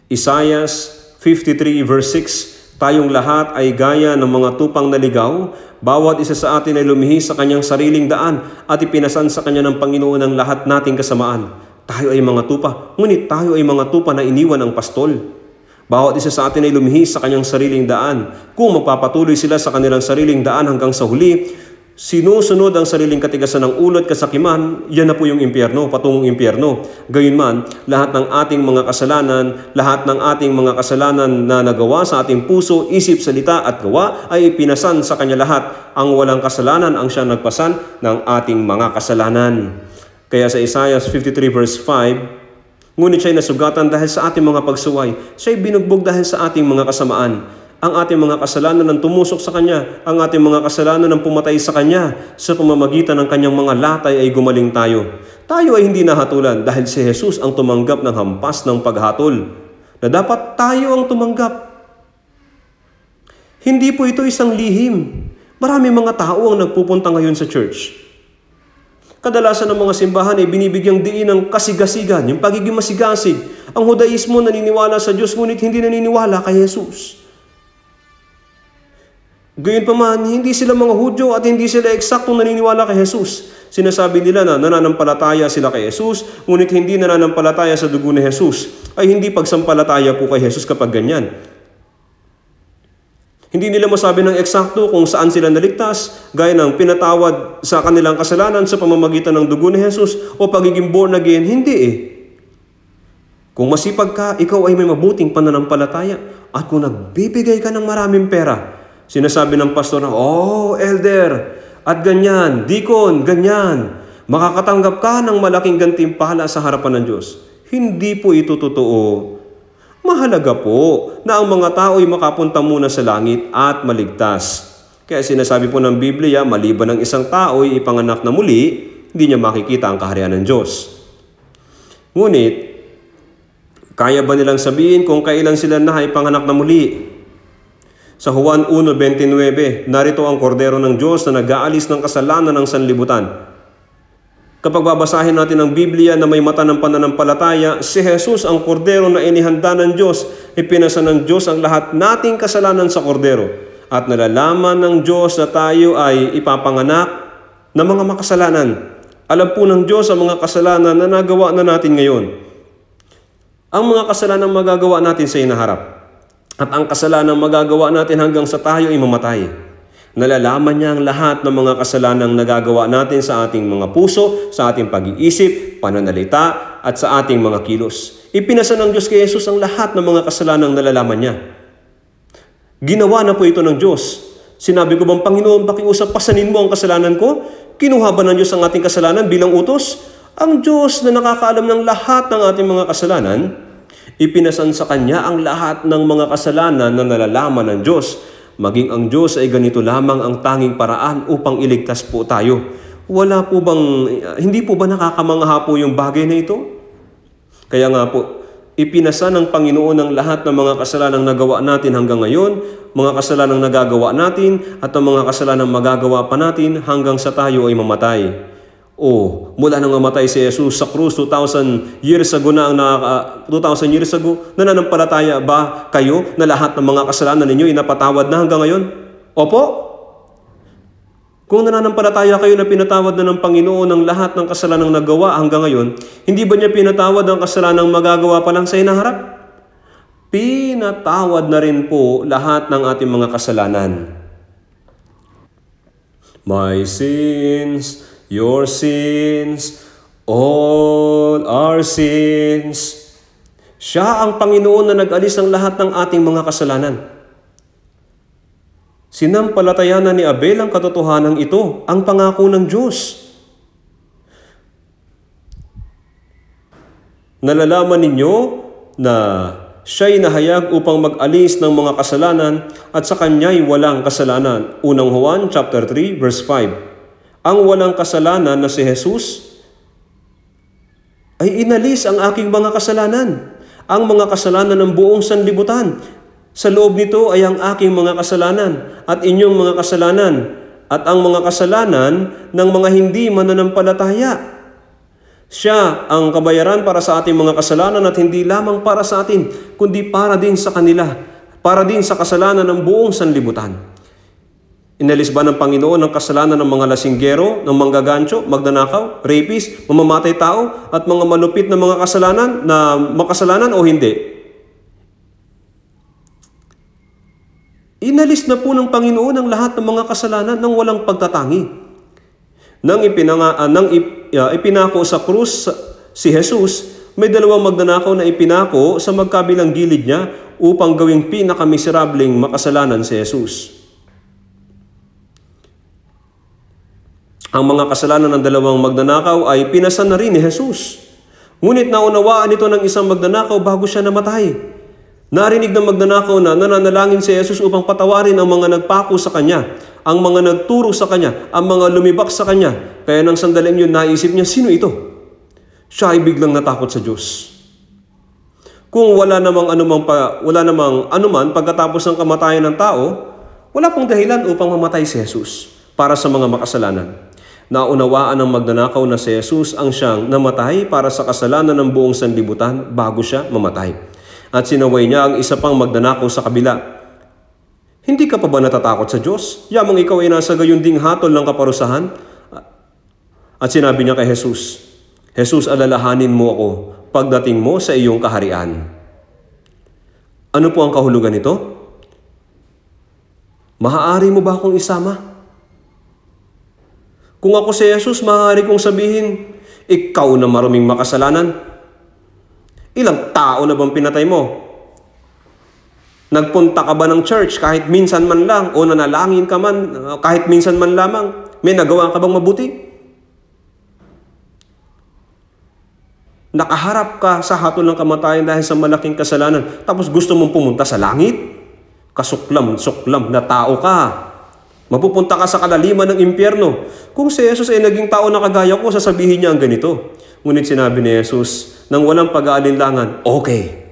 Isaiah 53 verse 6, tayong lahat ay gaya ng mga tupang naligaw, bawat isa sa atin ay lumihis sa kanyang sariling daan at ipinasan sa kanya ng Panginoon ang lahat nating kasamaan. Tayo ay mga tupa, ngunit tayo ay mga tupa na iniwan ng pastol. Bawat isa sa atin ay lumihis sa kanyang sariling daan. Kung magpapatuloy sila sa kanilang sariling daan hanggang sa huli, sinusunod ang sariling katigasan ng ulo at kasakiman, yan na po yung impyerno, patungong impyerno. Gayunman, lahat ng ating mga kasalanan na nagawa sa ating puso, isip, salita at gawa ay ipinasan sa kanya lahat. Ang walang kasalanan ang siya nagpasan ng ating mga kasalanan. Kaya sa Isaiah 53 verse 5, ngunit siya'y nasugatan dahil sa ating mga pagsuway. Siya'y binugbog dahil sa ating mga kasamaan. Ang ating mga kasalanan ang tumusok sa Kanya. Ang ating mga kasalanan ang pumatay sa Kanya. Sa pamamagitan ng Kanyang mga latay ay gumaling tayo. Tayo ay hindi nahatulan dahil si Jesus ang tumanggap ng hampas ng paghatol. Na dapat tayo ang tumanggap. Hindi po ito isang lihim. Marami mga tao ang nagpupunta ngayon sa church. Kadalasan ng mga simbahan ay binibigyang diin ng kasigasigan, yung pagiging masigasig. Ang Judaismo naniniwala sa Diyos, ngunit hindi naniniwala kay Jesus. Gayunpaman, hindi sila mga Hudyo at hindi sila eksaktong naniniwala kay Jesus. Sinasabi nila na nananampalataya sila kay Jesus, ngunit hindi nananampalataya sa dugo ni Jesus. Ay hindi pagsampalataya po kay Jesus kapag ganyan. Hindi nila masabi ng eksakto kung saan sila naligtas, gaya ng pinatawad sa kanilang kasalanan sa pamamagitan ng dugo ni Jesus o pagiging born again. Hindi Kung masipag ka, ikaw ay may mabuting pananampalataya. At kung nagbibigay ka ng maraming pera, sinasabi ng pastor na, elder, at ganyan, deacon, ganyan, makakatanggap ka ng malaking gantimpala sa harapan ng Diyos. Hindi po ito totoo. Mahalaga po na ang mga tao ay makapunta muna sa langit at maligtas. Kaya sinasabi po ng Biblia, maliban ng isang tao ay ipanganak na muli, hindi niya makikita ang kaharian ng Diyos. Ngunit, kaya ba nilang sabihin kung kailan sila na ipanganak na muli? Sa Juan 1:29, narito ang kordero ng Diyos na nag-aalis ng kasalanan ng sanlibutan. Kapag babasahin natin ang Biblia na may mata ng pananampalataya, si Jesus ang kordero na inihanda ng Diyos. Ipinasa ng Diyos ang lahat nating kasalanan sa kordero. At nalalaman ng Diyos na tayo ay ipapanganak ng mga makasalanan. Alam po ng Diyos ang mga kasalanan na nagawa na natin ngayon. Ang mga kasalanan magagawa natin sa inaharap. At ang kasalanan magagawa natin hanggang sa tayo ay mamatay. Nalalaman niya ang lahat ng mga kasalanang nagagawa natin sa ating mga puso, sa ating pag-iisip, pananalita, at sa ating mga kilos. Ipinasa ng Diyos kay Jesus ang lahat ng mga kasalanang nalalaman niya. Ginawa na po ito ng Diyos. Sinabi ko bang, Panginoon, pakiusap, pasanin mo ang kasalanan ko? Kinuha ba ng Diyos ang ating kasalanan bilang utos? Ang Diyos na nakakaalam ng lahat ng ating mga kasalanan, ipinasan sa Kanya ang lahat ng mga kasalanan na nalalaman ng Diyos. Maging ang Diyos ay ganito lamang ang tanging paraan upang iligtas po tayo. Hindi po ba nakakamangha po yung bagay na ito? Kaya nga po, ipinasa ng Panginoon ang lahat ng mga kasalanang nagawa natin hanggang ngayon, mga kasalanang nagagawa natin, at ang mga kasalanang magagawa pa natin hanggang sa tayo ay mamatay. Mula nang mamatay si Jesus sa krus 2,000 years ago, nananampalataya ba kayo na lahat ng mga kasalanan ninyo ay napatawad na hanggang ngayon? Opo? Kung nananampalataya kayo na pinatawad na ng Panginoon ang lahat ng kasalanang nagawa hanggang ngayon, hindi ba niya pinatawad ang kasalanang magagawa pa lang sa hinaharap? Pinatawad na rin po lahat ng ating mga kasalanan. My sins, your sins, all our sins. Siya ang Panginoon na nag-alis ng lahat ng ating mga kasalanan. Sinampalatayanan ni Abel ang katotohanan ito, ang pangako ng Diyos. Nalalaman ninyo na siya'y nahayag upang mag-alis ng mga kasalanan at sa Kanya'y walang kasalanan. Unang Juan chapter 3 verse 5. Ang walang kasalanan na si Jesus ay inalis ang aking mga kasalanan, ang mga kasalanan ng buong sanlibutan. Sa loob nito ay ang aking mga kasalanan at inyong mga kasalanan at ang mga kasalanan ng mga hindi mananampalataya. Siya ang kabayaran para sa ating mga kasalanan at hindi lamang para sa atin, kundi para din sa kanila, para din sa kasalanan ng buong sanlibutan. Inalis ba ng Panginoon ang kasalanan ng mga lasinggero, ng manggagancho, magnanakaw, rapist, mamamatay tao, at mga malupit na mga kasalanan na makasalanan o hindi? Inalis na po ng Panginoon ang lahat ng mga kasalanan ng walang pagtatangi. Nang ipinako sa krus si Jesus, may dalawang magnanakaw na ipinako sa magkabilang gilid niya upang gawing pinakamiserableng makasalanan si Jesus. Ang mga kasalanan ng dalawang magnanakaw ay pinasan na rin ni Jesus. Ngunit naunawaan ito ng isang magnanakaw bago siya namatay. Narinig ng magnanakaw na nananalangin si Jesus upang patawarin ang mga nagpako sa kanya, ang mga nagturo sa kanya, ang mga lumibak sa kanya. Kaya nang sandaling yun, naisip niya, sino ito? Siya ay biglang natakot sa Diyos. Kung wala namang anuman pagkatapos ng kamatayan ng tao, wala pong dahilan upang mamatay si Jesus para sa mga makasalanan. Naunawaan ng magnanakaw na si Jesus ang siyang namatay para sa kasalanan ng buong sanlibutan bago siya mamatay. At sinaway niya ang isa pang magnanakaw sa kabila. Hindi ka pa ba natatakot sa Diyos? Yamang ikaw ay nasa gayon ding hatol ng kaparusahan? At sinabi niya kay Jesus, Jesus, alalahanin mo ako pagdating mo sa iyong kaharian. Ano po ang kahulugan nito? Maaari mo ba akong isama? Kung ako si Jesus, maaari kong sabihin, ikaw na maruming makasalanan, ilang tao na bang pinatay mo? Nagpunta ka ba ng church kahit minsan man lang o nanalangin ka man kahit minsan man lamang? May nagawa ka bang mabuti? Nakaharap ka sa hatol ng kamatayan dahil sa malaking kasalanan tapos gusto mong pumunta sa langit? Kasuklam-suklam na tao ka. Mapupunta ka sa kalaliman ng impyerno. Kung si Jesus ay naging tao na kagaya ko, sasabihin niya ang ganito. Ngunit sinabi ni Jesus, nang walang pag-aalinlangan, okay.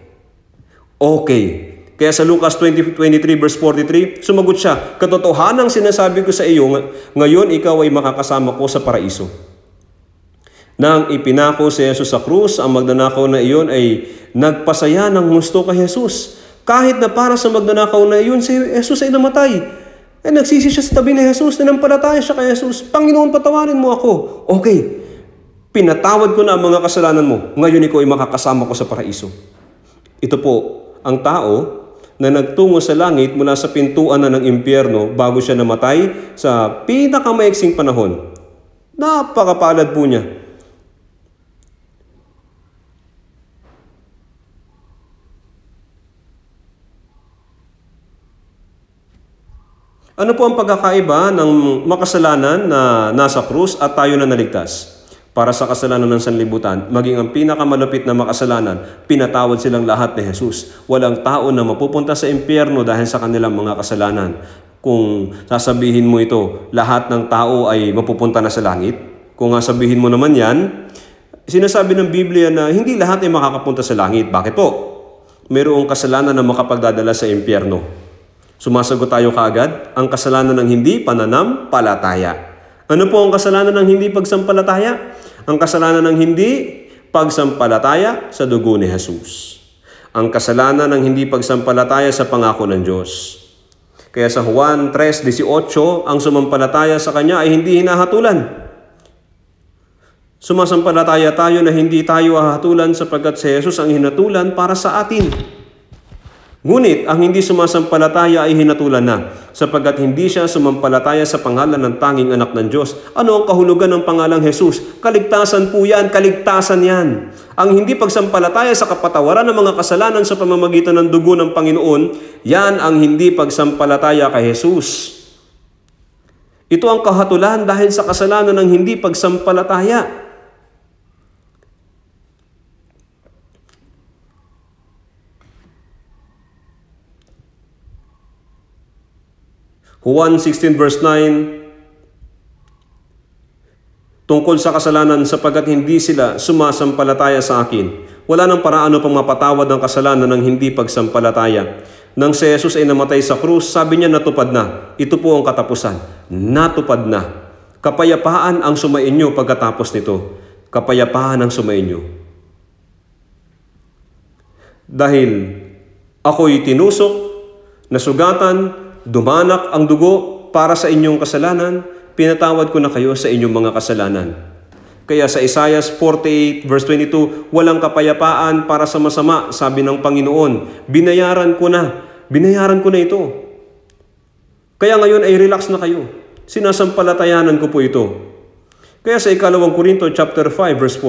Kaya sa Lucas 20:23 verse 43, sumagot siya, katotohanang sinasabi ko sa iyo, ngayon ikaw ay makakasama ko sa paraiso. Nang ipinako si Jesus sa krus, ang magnanakaw na iyon ay nagpasaya ng gusto kay Jesus. Kahit na para sa magnanakaw na iyon, si Jesus ay namatay. Nagsisi siya sa tabi ni Jesus, nanampalataya siya kay Jesus. Panginoon, patawarin mo ako. Okay, pinatawad ko na ang mga kasalanan mo. Ngayon ikaw ay makakasama ko sa paraiso. Ito po ang tao na nagtungo sa langit mula sa pintuan na ng impyerno bago siya namatay sa pinakamaiksing panahon. Napakapalad po niya. Ano po ang pagkakaiba ng makasalanan na nasa krus at tayo na naligtas? Para sa kasalanan ng sanlibutan, maging ang pinakamalupit na makasalanan, pinatawad silang lahat ni Jesus. Walang tao na mapupunta sa impyerno dahil sa kanilang mga kasalanan. Kung sasabihin mo ito, lahat ng tao ay mapupunta na sa langit. Kung sabihin mo naman yan, sinasabi ng Biblia na hindi lahat ay makakapunta sa langit. Bakit po? Mayroong kasalanan na makapagdadala sa impyerno. Sumasagot tayo kaagad, ang kasalanan ng hindi pananampalataya. Ano po ang kasalanan ng hindi pagsampalataya? Ang kasalanan ng hindi pagsampalataya sa dugo ni Jesus. Ang kasalanan ng hindi pagsampalataya sa pangako ng Diyos. Kaya sa Juan 3:18, ang sumampalataya sa Kanya ay hindi hinahatulan. Sumasampalataya tayo na hindi tayo hahatulan sapagkat si Jesus ang hinatulan para sa atin. Ngunit ang hindi sumasampalataya ay hinatulan na, sapagkat hindi siya sumampalataya sa pangalan ng tanging anak ng Diyos. Ano ang kahulugan ng pangalang Jesus? Kaligtasan po yan, kaligtasan yan. Ang hindi pagsampalataya sa kapatawaran ng mga kasalanan sa pamamagitan ng dugo ng Panginoon, yan ang hindi pagsampalataya kay Jesus. Ito ang kahatulan dahil sa kasalanan ng hindi pagsampalataya. Juan 16 verse 9, tungkol sa kasalanan sapagkat hindi sila sumasampalataya sa akin. Wala nang paraan upang mapatawad ang kasalanan ng hindi pagsampalataya. Nang si Jesus ay namatay sa krus, sabi niya natupad na. Ito po ang katapusan. Natupad na. Kapayapaan ang sumainyo pagkatapos nito. kapayapaan ang sumainyo. Dahil ako'y tinusok, nasugatan, dumanak ang dugo para sa inyong kasalanan, pinatawad ko na kayo sa inyong mga kasalanan. Kaya sa Isaiah 48 verse 22, walang kapayapaan para sa masama, sabi ng Panginoon. Binayaran ko na ito. Kaya ngayon ay relax na kayo. Sinasampalatayanan ko po ito. Kaya sa 2 Korinto chapter 5 verse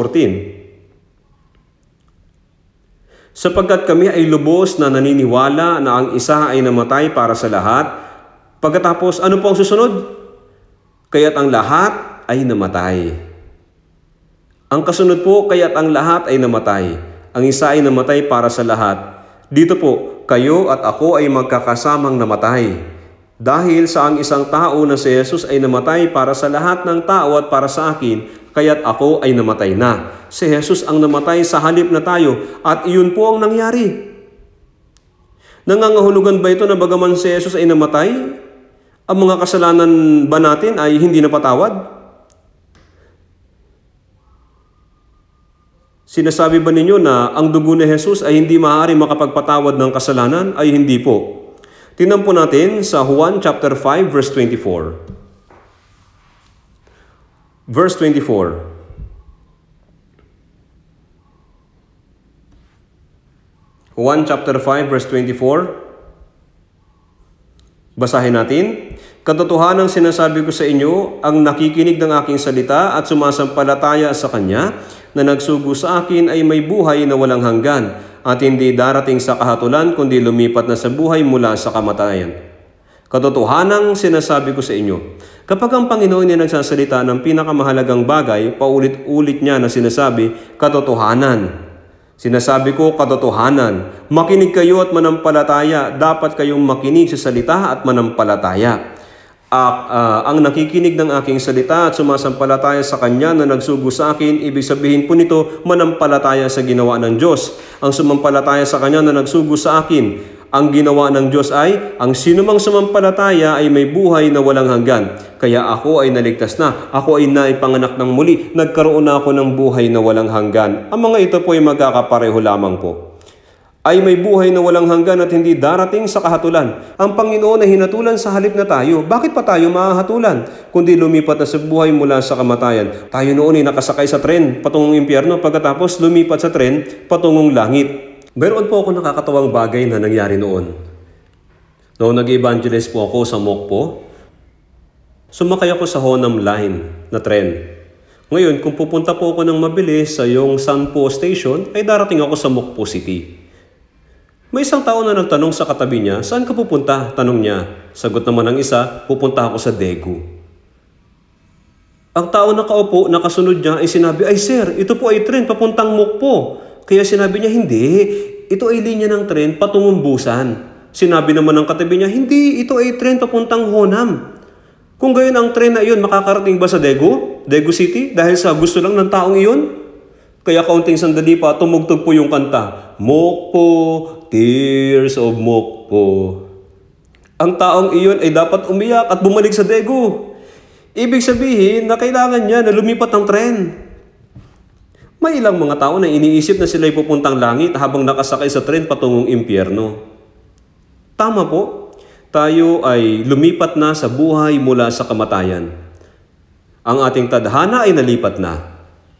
14, sapagkat kami ay lubos na naniniwala na ang isa ay namatay para sa lahat, pagkatapos ano po ang susunod? Kaya't ang lahat ay namatay. Ang kasunod po, kaya't ang lahat ay namatay. Ang isa ay namatay para sa lahat. Dito po, kayo at ako ay magkakasamang namatay. Dahil sa ang isang tao na si Jesus ay namatay para sa lahat ng tao at para sa akin, kaya't ako ay namatay na. Si Jesus ang namatay sa halip na tayo at iyon po ang nangyari. Nangangahulugan ba ito na bagaman si Jesus ay namatay, ang mga kasalanan ba natin ay hindi napatawad? Sinasabi ba ninyo na ang dugo ni Jesus ay hindi maaari makapagpatawad ng kasalanan? Ay hindi po. Tingnan po natin sa Juan chapter 5 verse 24. Verse 24. Juan chapter 5 verse 24. Basahin natin. Katotohanang sinasabi ko sa inyo, ang nakikinig ng aking salita at sumasampalataya sa Kanya na nagsugo sa akin ay may buhay na walang hanggan at hindi darating sa kahatulan kundi lumipat na sa buhay mula sa kamatayan. Katotohanang sinasabi ko sa inyo, kapag ang Panginoon ay nagsasalita ng pinakamahalagang bagay, paulit-ulit niya na sinasabi, katotohanan. Sinasabi ko, katotohanan. Makinig kayo at manampalataya. Dapat kayong makinig sa salita at manampalataya. Ang nakikinig ng aking salita at sumasampalataya sa Kanya na nagsugo sa akin, ibig sabihin po nito, manampalataya sa ginawa ng Diyos. Ang sumampalataya sa Kanya na nagsugo sa akin, ang ginawa ng Diyos ay, ang sinumang sumampalataya ay may buhay na walang hanggan. Kaya ako ay naligtas na, ako ay naipanganak ng muli, nagkaroon na ako ng buhay na walang hanggan. Ang mga ito po ay magkakapareho lamang po. Ay may buhay na walang hanggan at hindi darating sa kahatulan. Ang Panginoon ay hinatulan sa halip na tayo. Bakit pa tayo mahahatulan? Kundi lumipat na sa buhay mula sa kamatayan. Tayo noon ay nakasakay sa tren patungong impyerno, pagkatapos lumipat sa tren patungong langit. Meron po ako nakakatawang bagay na nangyari noon. Noong nag-evangelize po ako sa Mokpo, sumakay ako sa Honam Line na tren. Ngayon, kung pupunta po ako ng mabilis sa yung Sanpo Station, ay darating ako sa Mokpo City. May isang tao na nagtanong sa katabi niya, saan ka pupunta? Tanong niya. Sagot naman ng isa, pupunta ako sa Daegu. Ang tao nakaupo, nakasunod niya, ay sinabi, ay sir, ito po ay tren papuntang Mokpo. Kaya sinabi niya, hindi, ito ay linya ng tren patungong Busan. Sinabi naman ng katabi niya, hindi, ito ay tren papuntang Honam. Kung gayon ang tren na iyon, makakarating ba sa Daegu? Daegu City? Dahil sa gusto lang ng taong iyon? Kaya kaunting sandali pa, tumugtog po yung kanta, Mokpo, Tears of Mokpo. Ang taong iyon ay dapat umiyak at bumalik sa Daegu. Ibig sabihin na kailangan niya na lumipat ang tren. May ilang mga tao na iniisip na sila'y pupuntang langit habang nakasakay sa tren patungong impyerno. Tama po, tayo ay lumipat na sa buhay mula sa kamatayan. Ang ating tadhana ay nalipat na.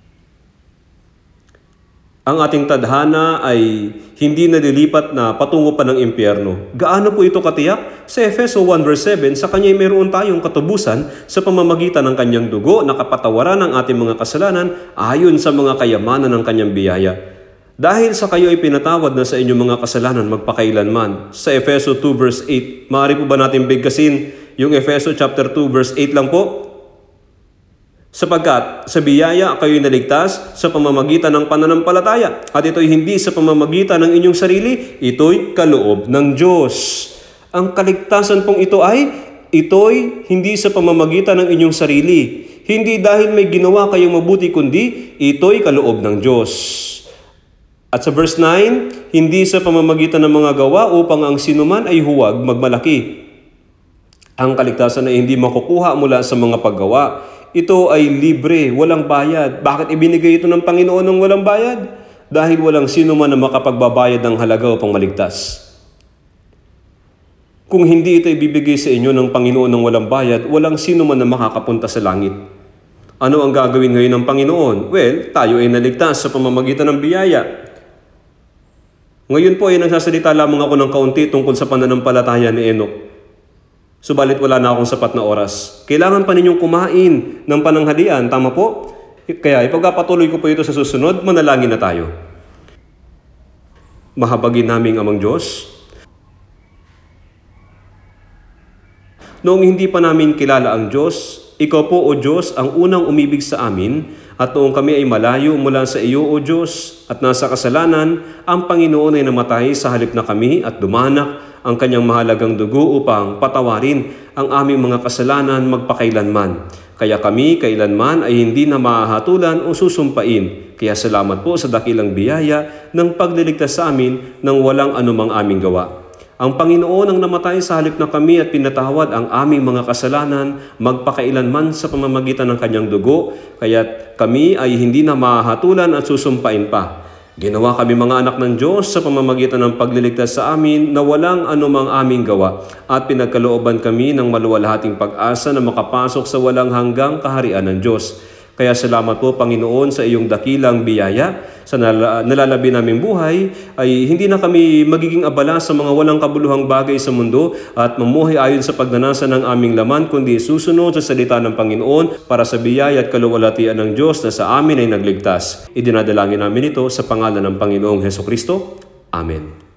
Ang ating tadhana ay hindi nalilipat na patungo pa ng impyerno. Gaano po ito katiyak? Sa Efeso 1 verse 7, sa Kanya'y mayroon tayong katubusan sa pamamagitan ng Kanyang dugo na kapatawaran ng ating mga kasalanan ayon sa mga kayamanan ng Kanyang biyaya. Dahil sa kayo ay pinatawad na sa inyong mga kasalanan magpakailanman. Sa Efeso 2 verse 8, maaari po ba natin bigkasin yung Efeso chapter 2 verse 8 lang po? Sapagkat sa biyaya kayo'y naligtas sa pamamagitan ng pananampalataya. At ito'y hindi sa pamamagitan ng inyong sarili, ito'y kaloob ng Diyos. Ang kaligtasan pong ito'y hindi sa pamamagitan ng inyong sarili. Hindi dahil may ginawa kayong mabuti, kundi ito'y kaloob ng Diyos. At sa verse 9, hindi sa pamamagitan ng mga gawa upang ang sinuman ay huwag magmalaki. Ang kaligtasan ay hindi makukuha mula sa mga paggawa. ito ay libre, walang bayad. Bakit ibinigay ito ng Panginoon ng walang bayad? Dahil walang sino man na makapagbabayad ng halaga upang maligtas. Kung hindi ito ibibigay sa inyo ng Panginoon ng walang bayad, walang sino man na makakapunta sa langit. Ano ang gagawin ngayon ng Panginoon? Well, tayo ay naligtas sa pamamagitan ng biyaya. Ngayon po ay nagsasalita lamang ako ng kaunti tungkol sa pananampalataya ni Enoch. Subalit wala na akong sapat na oras. Kailangan pa ninyong kumain ng pananghalian, tama po? Kaya ipagpapatuloy ko po ito sa susunod, manalangin na tayo. Mahabagin naming Amang Diyos, noong hindi pa namin kilala ang Diyos, Ikaw po, O Diyos, ang unang umibig sa amin, at noong kami ay malayo mula sa iyo, O Diyos, at nasa kasalanan, ang Panginoon ay namatay sa halip na kami at dumanak ang kanyang mahalagang dugo upang patawarin ang aming mga kasalanan magpakailanman. Kaya kami kailanman ay hindi na mahahatulan o susumpain. Kaya salamat po sa dakilang biyaya ng pagliligtas sa amin nang walang anumang aming gawa. Ang Panginoon ang namatay sa halip na kami at pinatawad ang aming mga kasalanan magpakailanman sa pamamagitan ng kanyang dugo, kaya't kami ay hindi na mahahatulan at susumpain pa. Ginawa kami mga anak ng Diyos sa pamamagitan ng pagliligtas sa amin na walang anumang aming gawa at pinagkalooban kami ng maluwalhating pag-asa na makapasok sa walang hanggang kaharian ng Diyos. Kaya salamat po, Panginoon, sa iyong dakilang biyaya. Sa nalalabi naming buhay ay hindi na kami magiging abala sa mga walang kabuluhang bagay sa mundo at mamuhay ayon sa pagnanasa ng aming laman, kundi susunod sa salita ng Panginoon para sa biyaya at kaluwalhatian ng Diyos na sa amin ay nagligtas. Idinadalangin namin ito sa pangalan ng Panginoong Hesukristo. Amen.